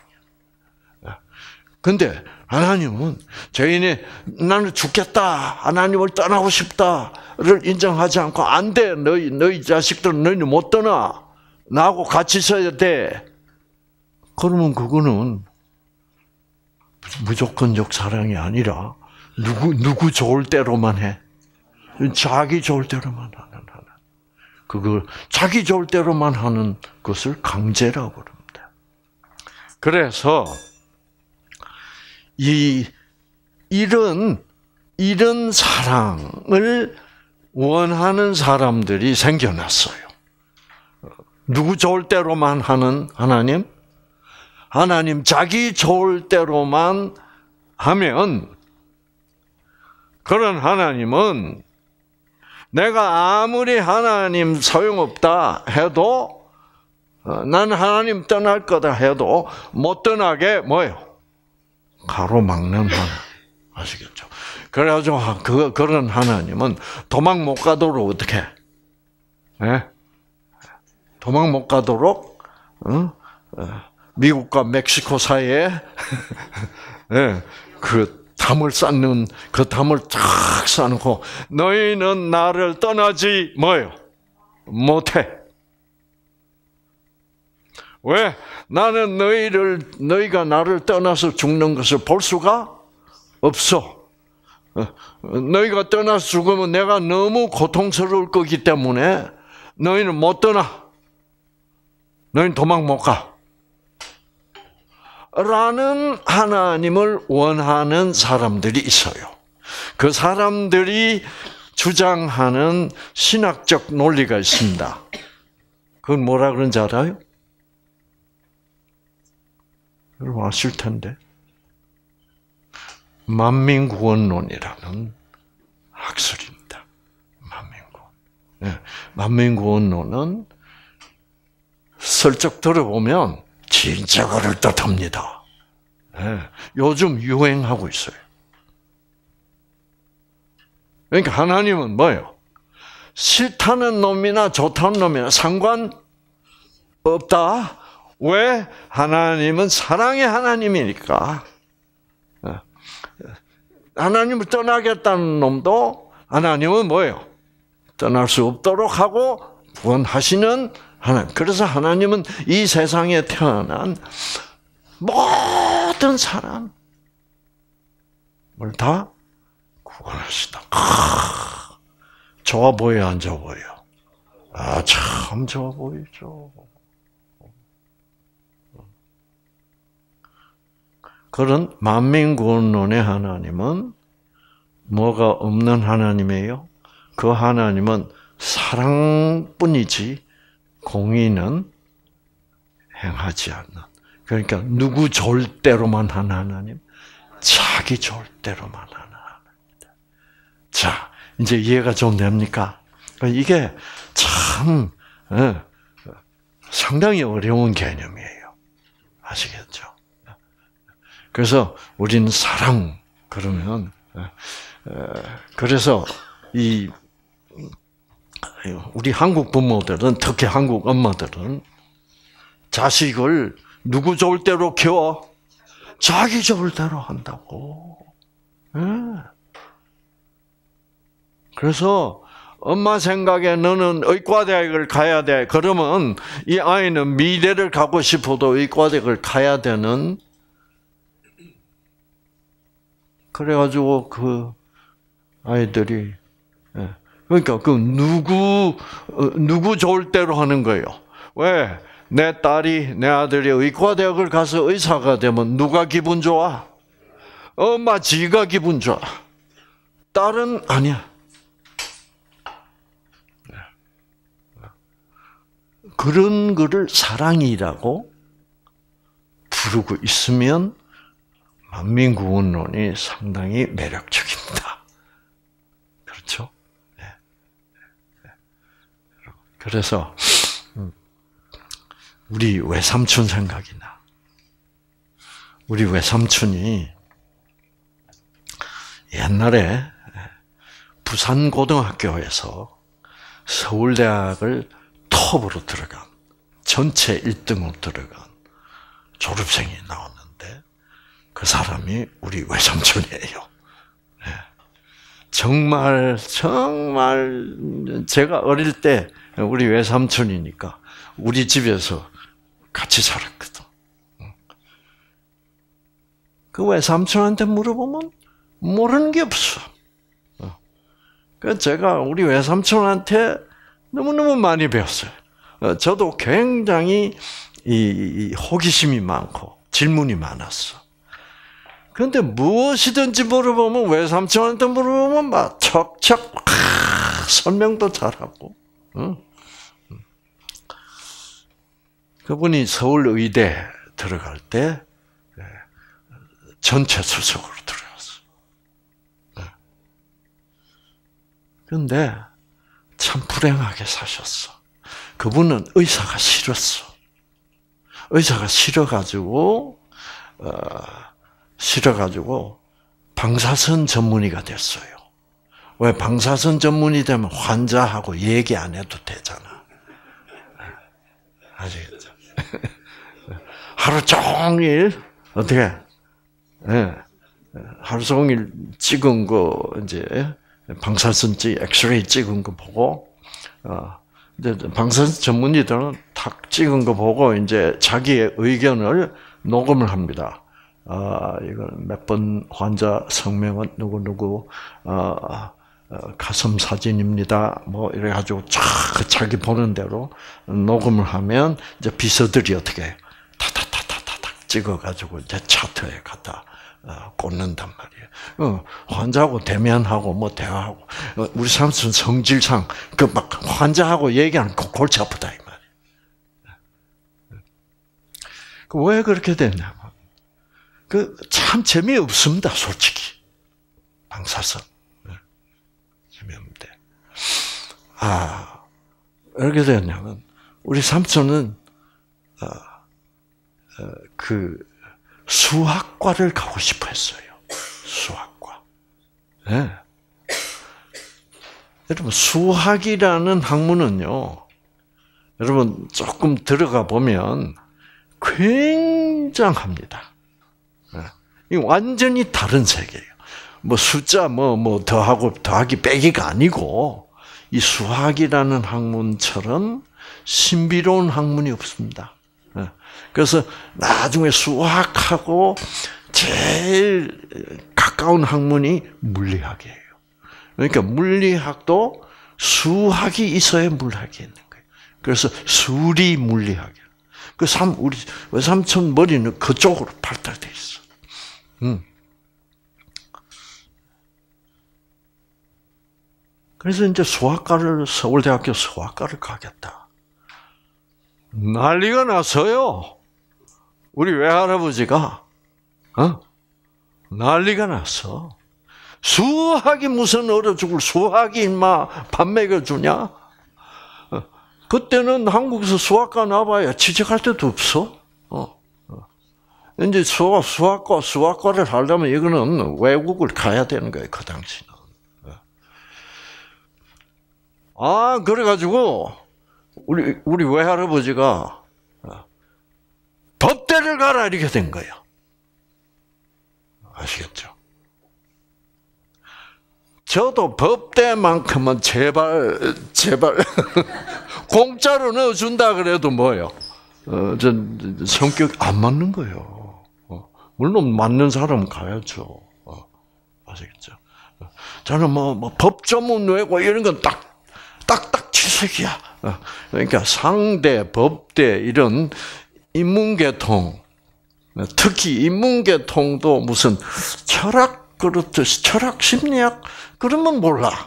그런데 하나님은 죄인이 나는 죽겠다, 하나님을 떠나고 싶다를 인정하지 않고 안 돼, 너희 너희 자식들은 너희는 못 떠나, 나하고 같이 있어야 돼. 그러면 그거는 무조건적 사랑이 아니라 누구 누구 좋을 대로만 해, 자기 좋을 대로만 하는 하나. 그걸 자기 좋을 대로만 하는 것을 강제라고 그럽니다. 그래서 이 이런 이런 사랑을 원하는 사람들이 생겨났어요. 누구 좋을 대로만 하는 하나님, 하나님 자기 좋을 대로만 하면 그런 하나님은 내가 아무리 하나님 소용없다 해도, 나는 하나님 떠날 거다 해도 못 떠나게 뭐예요? 가로막는 하나님. 아시겠죠? 그래가지고 그, 그런 하나님은 도망 못 가도록 어떻게 해? 네? 도망 못 가도록 어? 미국과 멕시코 사이에 네, 그 담을 쌓는, 그 담을 쫙 쌓고 너희는 나를 떠나지 뭐예요? 못해. 왜? 나는 너희를 너희가 나를 떠나서 죽는 것을 볼 수가 없어. 너희가 떠나서 죽으면 내가 너무 고통스러울 거기 때문에 너희는 못 떠나. 너희는 도망 못 가. 라는 하나님을 원하는 사람들이 있어요. 그 사람들이 주장하는 신학적 논리가 있습니다. 그건 뭐라 그런지 알아요? 여러분 아실 텐데. 만민구원론이라는 학설입니다. 만민구원. 네. 만민구원론은 슬쩍 들어보면 진짜 그럴듯합니다. 네. 요즘 유행하고 있어요. 그러니까 하나님은 뭐예요? 싫다는 놈이나 좋다는 놈이나 상관없다. 왜? 하나님은 사랑의 하나님이니까. 하나님을 떠나겠다는 놈도 하나님은 뭐예요? 떠날 수 없도록 하고 구원하시는 하나님. 그래서 하나님은 이 세상에 태어난 모든 사람을 다 구원하시다. 아, 좋아 보여요, 안 좋아 보여요? 아, 참 좋아 보이죠. 그런 만민구원론의 하나님은 뭐가 없는 하나님이에요? 그 하나님은 사랑뿐이지 공의는 행하지 않는. 그러니까 누구 좋을 대로만 하는 하나님, 자기 좋을 대로만 하는 하나님입니다. 자, 이제 이해가 좀 됩니까? 이게 참 상당히 어려운 개념이에요. 아시겠죠? 그래서 우리는 사랑 그러면 그래서 이 우리 한국 부모들은 특히 한국 엄마들은 자식을 누구 좋을 대로 키워? 자기 좋을 대로 한다고. 그래서 엄마 생각에 너는 의과대학을 가야 돼. 그러면 이 아이는 미대를 가고 싶어도 의과대학을 가야 되는. 그래가지고 그 아이들이 그러니까 그 누구 누구 좋을 대로 하는 거예요. 왜? 내 딸이 내 아들이 의과대학을 가서 의사가 되면 누가 기분 좋아? 엄마 지가 기분 좋아. 딸은 아니야. 그런 거를 사랑이라고 부르고 있으면 만민구원론이 상당히 매력적입니다. 그렇죠? 네. 그래서 우리 외삼촌 생각이 나. 우리 외삼촌이 옛날에 부산고등학교에서 서울대학을 톱으로 들어간, 전체 일 등으로 들어간 졸업생이 나왔는데 그 사람이 우리 외삼촌이에요. 정말 정말 제가 어릴 때 우리 외삼촌이니까 우리 집에서 같이 살았거든. 그 외삼촌한테 물어보면 모르는 게 없어. 그 제가 우리 외삼촌한테 너무너무 많이 배웠어요. 저도 굉장히 이 호기심이 많고 질문이 많았어. 그런데 무엇이든지 물어보면 외삼촌한테 물어보면 막 척척 아, 설명도 잘하고. 응? 그분이 서울 의대 들어갈 때 전체 수석으로 들어갔어. 그런데 참 불행하게 사셨어. 그분은 의사가 싫었어. 의사가 싫어가지고 어, 싫어가지고 방사선 전문의가 됐어요. 왜 방사선 전문의 되면 환자하고 얘기 안 해도 되잖아. 아시겠죠? 하루 종일 어떻게? 네. 하루 종일 찍은 거 이제 방사선 찍, 엑스레이 찍은 거 보고 어, 이제 방사선 전문의들은 탁 찍은 거 보고 이제 자기의 의견을 녹음을 합니다. 아, 이건 몇 번 환자 성명은 누구 누구 아, 가슴 사진입니다. 뭐 이래가지고 쫙 자기 보는 대로 녹음을 하면 이제 비서들이 어떻게 해요? 타타타타타탁 찍어가지고 이제 차트에 갖다 꽂는단 말이에요. 어, 환자하고 대면하고 뭐 대화하고 어, 우리 삼촌 성질상 그 막 환자하고 얘기하는 거 골치 아프다 이 말이에요. 그 왜 그렇게 됐냐? 그 참 재미없습니다, 솔직히. 방사선. 재미없는데. 아, 이렇게 됐냐면, 우리 삼촌은, 어, 어, 그, 수학과를 가고 싶어 했어요. 수학과. 네. 여러분, 수학이라는 학문은요, 여러분, 조금 들어가 보면 굉장합니다. 이 완전히 다른 세계예요. 뭐 숫자 뭐 뭐 더하고 더하기 빼기가 아니고 이 수학이라는 학문처럼 신비로운 학문이 없습니다. 그래서 나중에 수학하고 제일 가까운 학문이 물리학이에요. 그러니까 물리학도 수학이 있어야 물리학이 있는 거예요. 그래서 수리 물리학이에요. 그 삼 우리 외삼촌 머리는 그쪽으로 발달돼 있어. 음. 그래서 이제 수학과를 서울대학교 수학과를 가겠다. 난리가 났어요. 우리 외할아버지가 어? 난리가 났어. 수학이 무슨 얼어 죽을 수학이 인마 밥 먹여주냐? 어. 그때는 한국에서 수학과 나와봐야 취직할 데도 없어. 어. 이제 수학, 수학과, 수학과를 하려면 이거는 외국을 가야 되는 거예요, 그 당시는. 아, 그래가지고, 우리, 우리 외할아버지가 법대를 가라, 이렇게 된 거예요. 아시겠죠? 저도 법대만큼은 제발, 제발, 공짜로 넣어준다 그래도 뭐요? 어, 전 성격 안 맞는 거예요. 물론 맞는 사람은 가야죠. 어, 아시겠죠? 저는 뭐, 뭐 법조문 외고 이런 건 딱, 딱딱 치석이야. 어, 그러니까 상대, 법대 이런 인문계통, 특히 인문계통도 무슨 철학 그렇듯이 철학 심리학 그러면 몰라.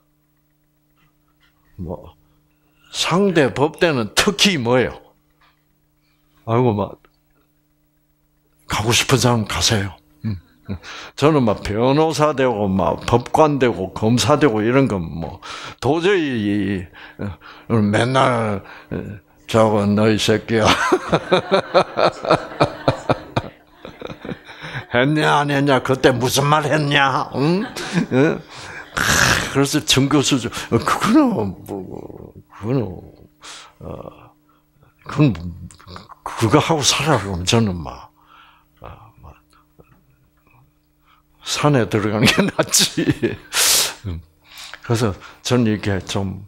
뭐 상대, 법대는 특히 뭐예요? 아이고 막. 가고 싶은 사람 가세요. 저는 막 변호사 되고, 막 법관 되고, 검사 되고 이런 건 뭐 도저히 맨날 저거 너 이 새끼야 했냐 안 했냐 그때 무슨 말 했냐? 응? 그래서 정교수 그거는 뭐 그거는 어 그건 그거 하고 살아요. 저는 막. 산에 들어가는 게 낫지. 그래서 저는 이게 좀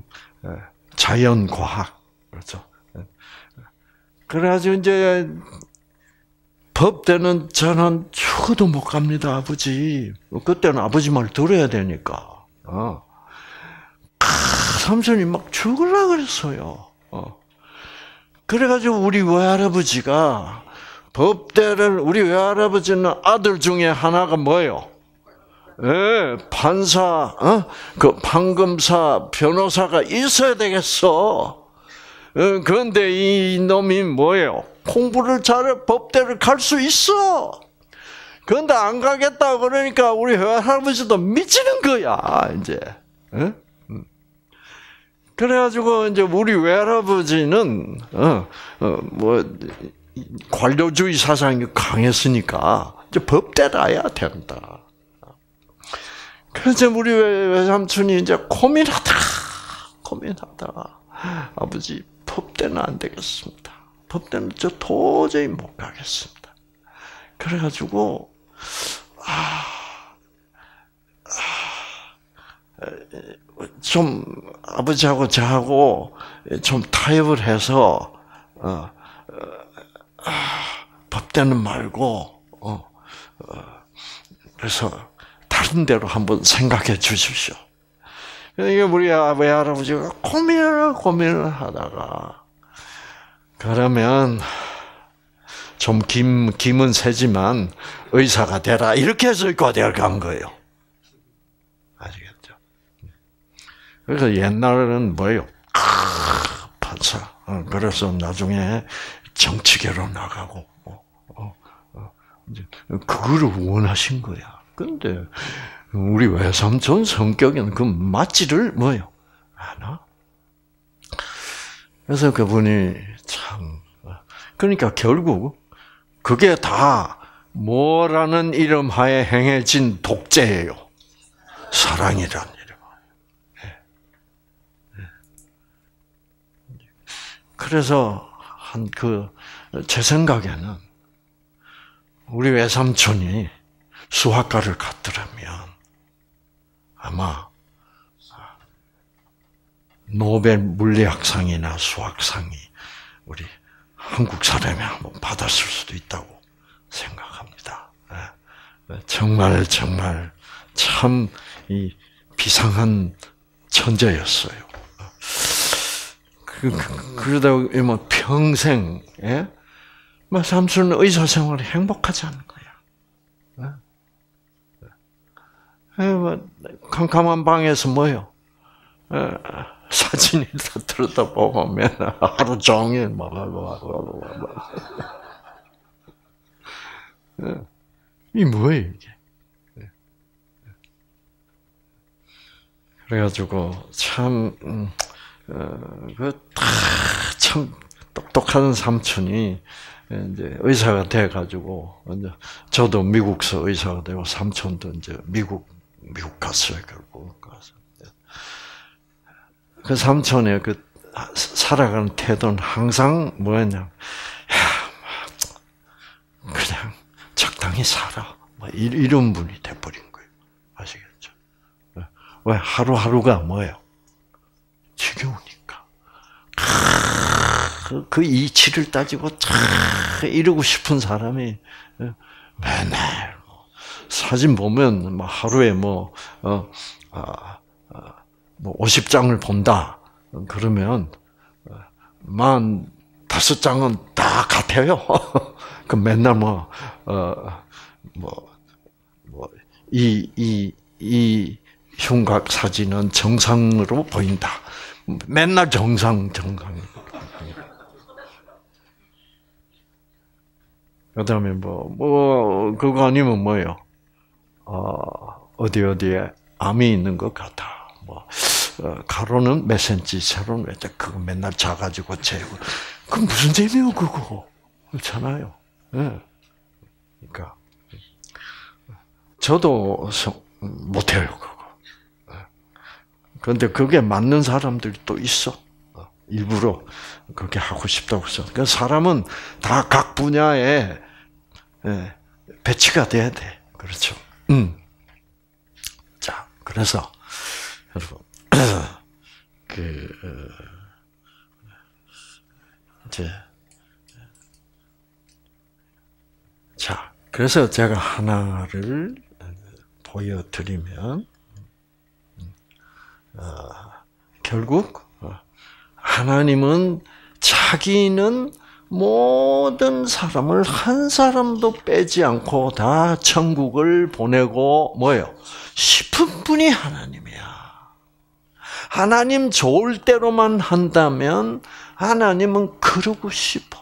자연과학 그렇죠. 그래가지고 이제 법대는 저는 죽어도 못 갑니다, 아버지. 그때는 아버지 말 들어야 되니까. 어. 삼촌이 막 죽으려고 그랬어요. 어. 그래가지고 우리 외할아버지가 법대를 우리 외할아버지는 아들 중에 하나가 뭐예요? 예, 판사, 어? 그 판검사, 변호사가 있어야 되겠어. 어, 그런데 이 놈이 뭐예요? 공부를 잘해 법대를 갈 수 있어. 그런데 안 가겠다 그러니까 우리 외할아버지도 미치는 거야 이제. 예? 그래가지고 이제 우리 외할아버지는 어, 어, 뭐. 관료주의 사상이 강했으니까 이제 법대라야 된다. 그래서 우리 외삼촌이 이제 고민하다가 고민하다가 아버지 법대는 안 되겠습니다. 법대는 저 도저히 못 가겠습니다. 그래가지고 아, 아, 좀 아버지하고 저하고 좀 타협을 해서 어, 어, 아, 법대는 말고 어, 어, 그래서 다른 데로 한번 생각해 주십시오. 이게 우리 아버지 할아버지가 고민을 고민을 하다가 그러면 좀 김, 김은 세지만 의사가 되라 이렇게 해서 의과대학을 간 거예요. 아시겠죠? 그래서 옛날에는 뭐예요? 아, 판사. 그래서 나중에 정치계로 나가고 어, 어, 어. 그거를 원하신 거야. 근데 우리 외삼촌 성격에는 그 맞지를 뭐요? 않아. 그래서 그분이 참 그러니까 결국 그게 다 뭐라는 이름 하에 행해진 독재예요. 사랑이란 이름. 그래서 한 그 제 생각에는 우리 외삼촌이 수학과를 갔더라면 아마 노벨 물리학상이나 수학상이 우리 한국 사람이 한번 받았을 수도 있다고 생각합니다. 정말 정말 참 이 비상한 천재였어요. 그, 그, 그러다 보면 평생 예? 삼촌은 의사 생활이 행복하지 않은 거야. 예? 뭐, 캄캄한 방에서 뭐요? 예, 사진이 다 들여다보면 하루 종일 막, 막, 막, 막, 막. 예. 이 뭐예요 이게? 그래가지고 참 음, 어, 그참 똑똑한 삼촌이 이제 의사가 돼가지고 이제 저도 미국서 의사가 되고 삼촌도 이제 미국 미국 갔어요 결국 가서 그 삼촌의 그 살아가는 태도는 항상 뭐였냐, 그냥 적당히 살아 뭐 이런 분이 돼버린 거예요. 아시겠죠? 왜 하루하루가 뭐예요? 지겨우니까. 그 이치를 따지고 이러고 싶은 사람이 맨날 사진 보면 뭐 하루에 뭐, 어, 아, 뭐 오십 장을 본다. 그러면 만 다섯 장은 다 같아요. 그 맨날 뭐, 어, 뭐, 뭐, 이, 이, 이 흉곽 사진은 정상으로 보인다. 맨날 정상, 정상. 그 다음에 뭐, 뭐, 그거 아니면 뭐예요? 어, 어디 어디에 암이 있는 것 같아. 뭐, 어, 가로는 몇 센치, 세로는 몇 센치, 그거 맨날 자가지고 재고. 그 무슨 재미요, 그거? 그렇잖아요. 예. 네. 그러니까. 저도 못해요, 그거. 그런데 그게 맞는 사람들이 또 있어. 일부러 그렇게 하고 싶다고 해서. 그 사람은 다 각 분야에 배치가 돼야 돼. 그렇죠. 음. 자, 그래서 여러분, 그 이제 자, 그래서 제가 하나를 보여드리면, 어, 결국 하나님은 자기는 모든 사람을 한 사람도 빼지 않고 다 천국을 보내고 뭐예요? 싶은 분이 하나님이야. 하나님 좋을 대로만 한다면 하나님은 그러고 싶어.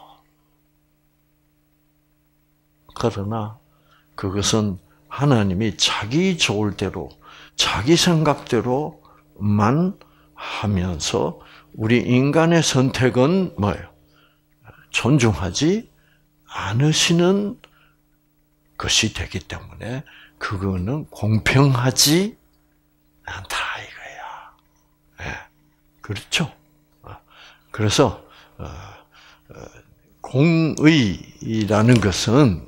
그러나 그것은 하나님이 자기 좋을 대로, 자기 생각대로만 하면서 우리 인간의 선택은 뭐예요? 존중하지 않으시는 것이 되기 때문에 그거는 공평하지 않다 이거야. 네. 그렇죠? 그래서 공의라는 것은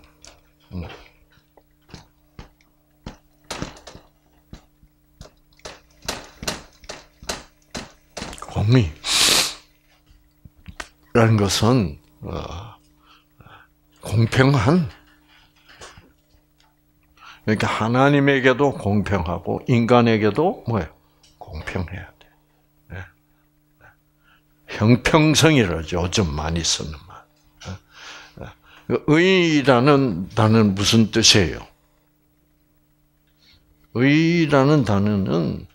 공의라는 것은 어, 공평한, 그러니까 하나님에게도 공평하고 인간에게도 뭐예요? 공평해야 돼. 네. 형평성이라죠. 요즘 많이 쓰는 말. 의라는 단어는 무슨 뜻이에요? 의라는 단어는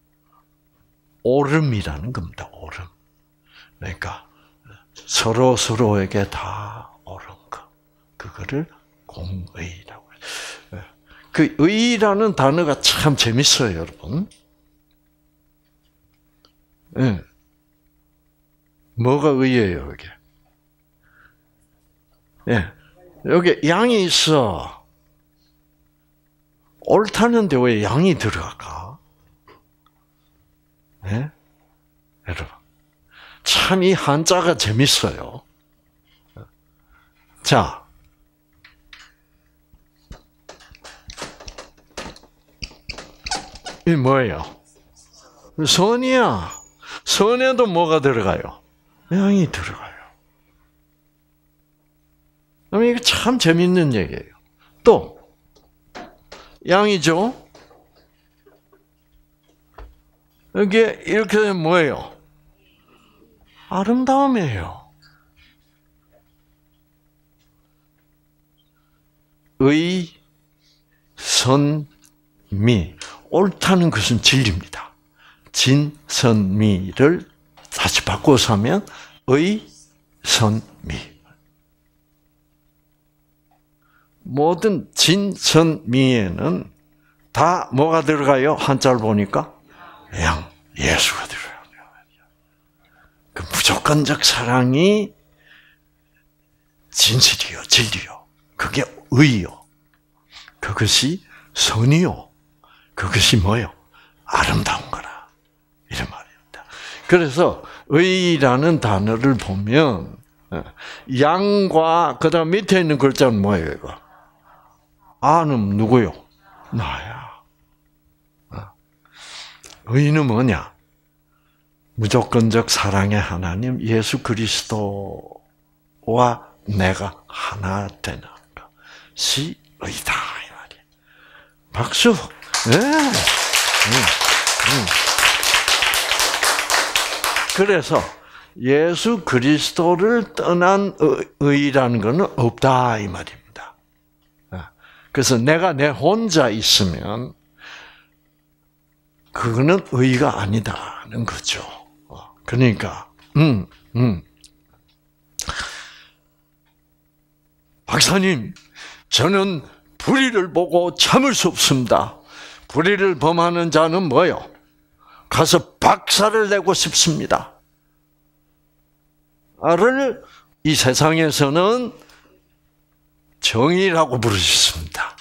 옳음이라는 겁니다. 옳음. 그러니까 서로 서로에게 다 옳은 것. 그거를 공의라고 해요. 그 의라는 단어가 참 재밌어요, 여러분. 네. 뭐가 의예요, 이게? 예. 여기 양이 있어. 옳다는데 왜 양이 들어갈까? 예? 여러분. 참 이 한자가 재밌어요. 자. 이 뭐예요? 선이야. 선에도 뭐가 들어가요? 양이 들어가요. 그럼 이게 참 재밌는 얘기예요. 또 양이죠. 이게 이렇게 되면 뭐예요? 아름다움이에요. 의, 선, 미. 옳다는 것은 진리입니다. 진, 선, 미를 다시 바꿔서 하면 의, 선, 미. 모든 진, 선, 미에는 다 뭐가 들어가요? 한자를 보니까 양, 예수가 들어가요. 그 무조건적 사랑이 진실이요, 진리요. 그게 의요. 그것이 선이요. 그것이 뭐요? 아름다운 거라. 이런 말입니다. 그래서 의라는 단어를 보면 양과 그다음 밑에 있는 글자는 뭐예요, 이거? 아는 누구요? 나야. 의는 뭐냐? 무조건적 사랑의 하나님 예수 그리스도와 내가 하나 되는 것이 의다 이 말이에요. 박수. 네. 음, 음. 그래서 예수 그리스도를 떠난 의라는 것은 없다 이 말입니다. 그래서 내가 내 혼자 있으면 그거는 의가 아니다는 거죠. 그러니까 음, 음. 박사님, 저는 불의를 보고 참을 수 없습니다. 불의를 범하는 자는 뭐요? 가서 박살을 내고 싶습니다. 를 이 세상에서는 정의라고 부르셨습니다.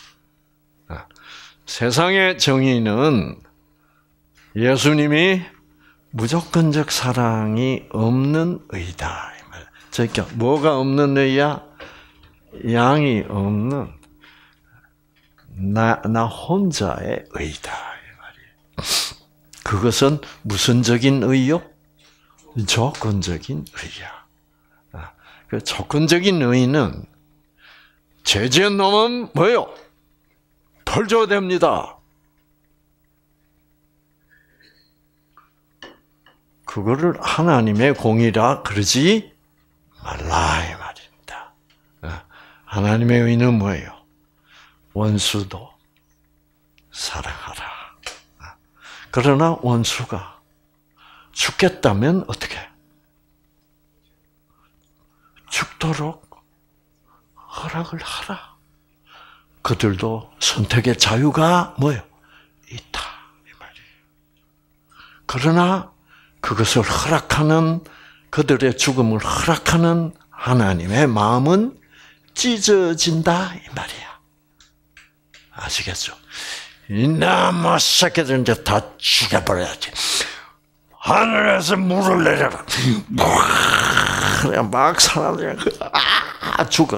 세상의 정의는 예수님이 무조건적 사랑이 없는 의다. 그러니까 뭐가 없는 의야? 양이 없는 나, 나 혼자의 의다. 이 말이에요. 그것은 무슨적인 의요? 조건적인 의야. 그 조건적인 의는 죄 지은 놈은 뭐요? 벌 줘야 됩니다. 그거를 하나님의 공의라 그러지 말라 이 말입니다. 하나님의 의는 뭐예요? 원수도 사랑하라. 그러나 원수가 죽겠다면 어떻게? 죽도록 허락을 하라. 그들도 선택의 자유가 뭐예요? 있다 이 말이에요. 그러나 그것을 허락하는 그들의 죽음을 허락하는 하나님의 마음은 찢어진다 이 말이야. 아시겠죠? 이놈의 새끼들 이제 다 죽여버려야지. 하늘에서 물을 내려라. 그냥 막 사람들이 아 죽어.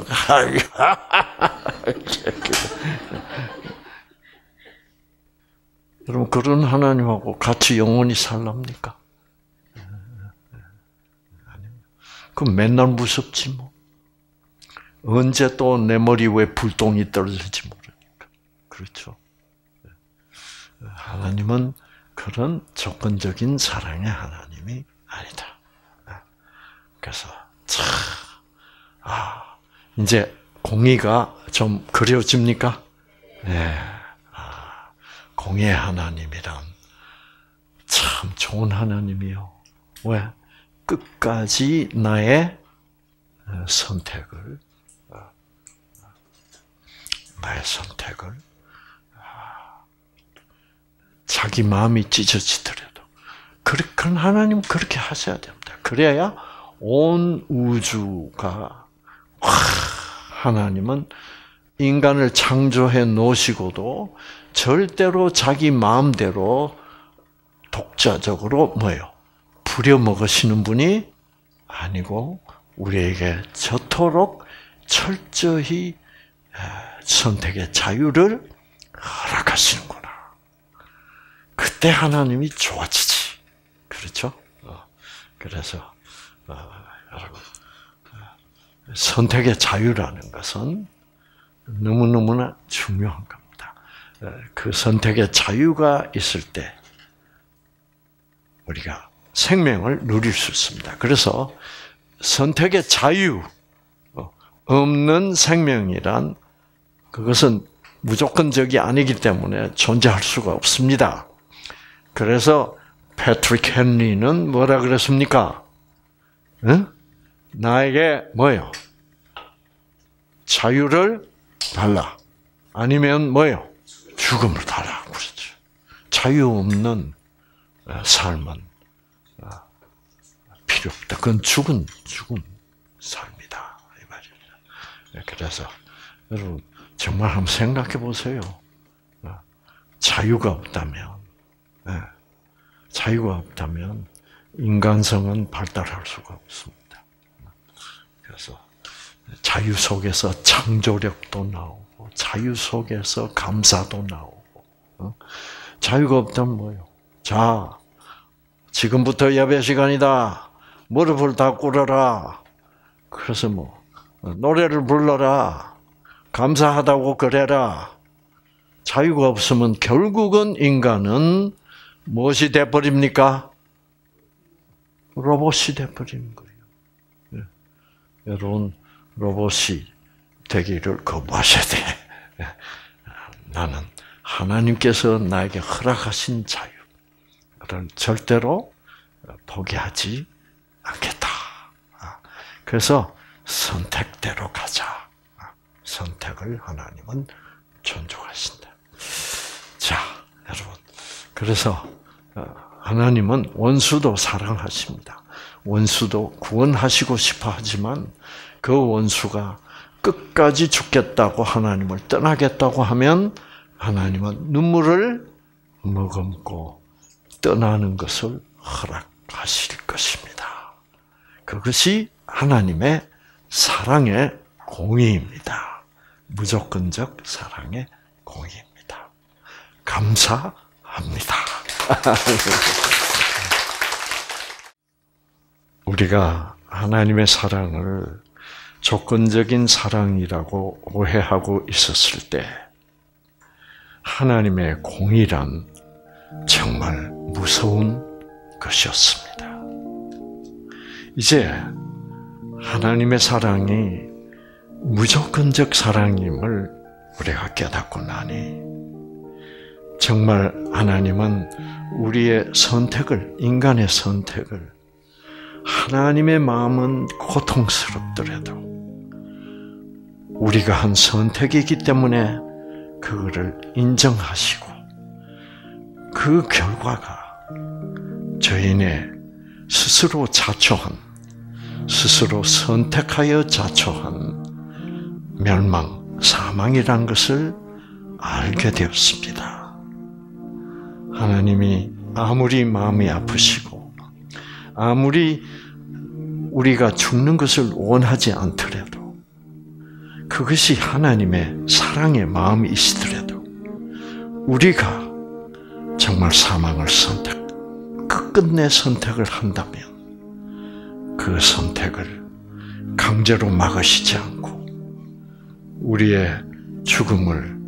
여러분 그런 하나님하고 같이 영원히 살랍니까? 그럼 맨날 무섭지 뭐. 언제 또 내 머리 위에 불똥이 떨어질지 모르니까. 그렇죠? 하나님은 그런 조건적인 사랑의 하나님이 아니다. 그래서 참, 아, 이제 공의가 좀 그려집니까? 네. 아, 공의의 하나님이란 참 좋은 하나님이요. 왜? 끝까지 나의 선택을, 나의 선택을, 자기 마음이 찢어지더라도, 그런 하나님 그렇게 하셔야 됩니다. 그래야 온 우주가, 와, 하나님은 인간을 창조해 놓으시고도 절대로 자기 마음대로 독자적으로 뭐예요? 부려먹으시는 분이 아니고 우리에게 저토록 철저히 선택의 자유를 허락하시는구나. 그때 하나님이 좋아지지. 그렇죠? 그래서 여러분, 선택의 자유라는 것은 너무너무나 중요한 겁니다. 그 선택의 자유가 있을 때 우리가 생명을 누릴 수 있습니다. 그래서 선택의 자유 없는 생명이란 그것은 무조건적이 아니기 때문에 존재할 수가 없습니다. 그래서 패트릭 헨리는 뭐라 그랬습니까? 응? 나에게 뭐요? 자유를 달라. 아니면 뭐요? 죽음을 달라. 그렇죠. 자유 없는 삶은 필요 없다. 그건 죽은 죽은 삶이다 이 말입니다. 그래서 여러분 정말 한번 생각해 보세요. 자유가 없다면, 자유가 없다면 인간성은 발달할 수가 없습니다. 그래서 자유 속에서 창조력도 나오고, 자유 속에서 감사도 나오고. 자유가 없다면 뭐예요? 자, 지금부터 예배 시간이다. 무릎을 다 꿇어라. 그래서 뭐 노래를 불러라. 감사하다고 그래라. 자유가 없으면 결국은 인간은 무엇이 돼버립니까? 로봇이 돼버리는 거예요. 네. 여러분, 로봇이 되기를 거부하셔야 돼. 네. 나는 하나님께서 나에게 허락하신 자유를 절대로 포기하지 않겠다. 그래서 선택대로 가자. 선택을 하나님은 존중하신다. 자, 여러분. 그래서 하나님은 원수도 사랑하십니다. 원수도 구원하시고 싶어 하지만 그 원수가 끝까지 죽겠다고 하나님을 떠나겠다고 하면 하나님은 눈물을 머금고 떠나는 것을 허락하실 것입니다. 그것이 하나님의 사랑의 공의입니다. 무조건적 사랑의 공의입니다. 감사합니다. 우리가 하나님의 사랑을 조건적인 사랑이라고 오해하고 있었을 때 하나님의 공의란 정말 무서운 것이었습니다. 이제 하나님의 사랑이 무조건적 사랑임을 우리가 깨닫고 나니 정말 하나님은 우리의 선택을, 인간의 선택을 하나님의 마음은 고통스럽더라도 우리가 한 선택이기 때문에 그거를 인정하시고 그 결과가 저희의 스스로 자초한, 스스로 선택하여 자초한 멸망, 사망이란 것을 알게 되었습니다. 하나님이 아무리 마음이 아프시고 아무리 우리가 죽는 것을 원하지 않더라도 그것이 하나님의 사랑의 마음이시더라도 우리가 정말 사망을 선택, 끝끝내 선택을 한다면 그 선택을 강제로 막으시지 않고 우리의 죽음을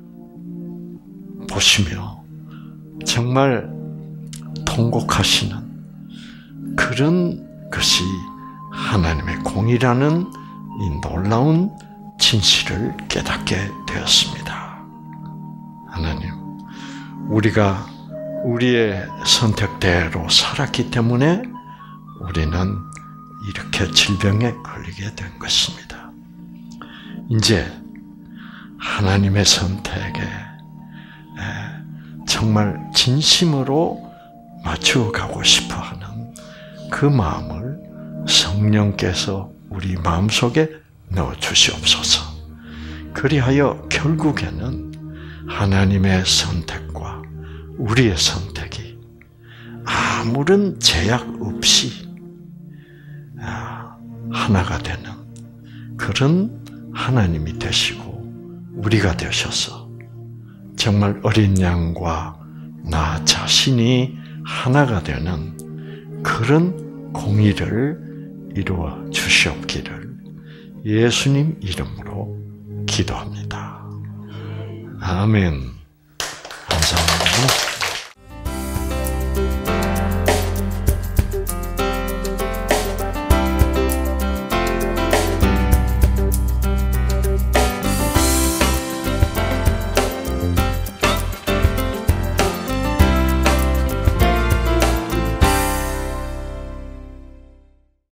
보시며 정말 통곡하시는 그런 것이 하나님의 공의라는 이 놀라운 진실을 깨닫게 되었습니다. 하나님, 우리가 우리의 선택대로 살았기 때문에 우리는 이렇게 질병에 걸리게 된 것입니다. 이제 하나님의 선택에 정말 진심으로 맞추어 가고 싶어 하는 그 마음을 성령께서 우리 마음속에 넣어 주시옵소서. 그리하여 결국에는 하나님의 선택과 우리의 선택이 아무런 제약 없이 하나가 되는 그런 하나님이 되시고 우리가 되셔서 정말 어린 양과 나 자신이 하나가 되는 그런 공의를 이루어 주시옵기를 예수님 이름으로 기도합니다. 아멘. 감사합니다.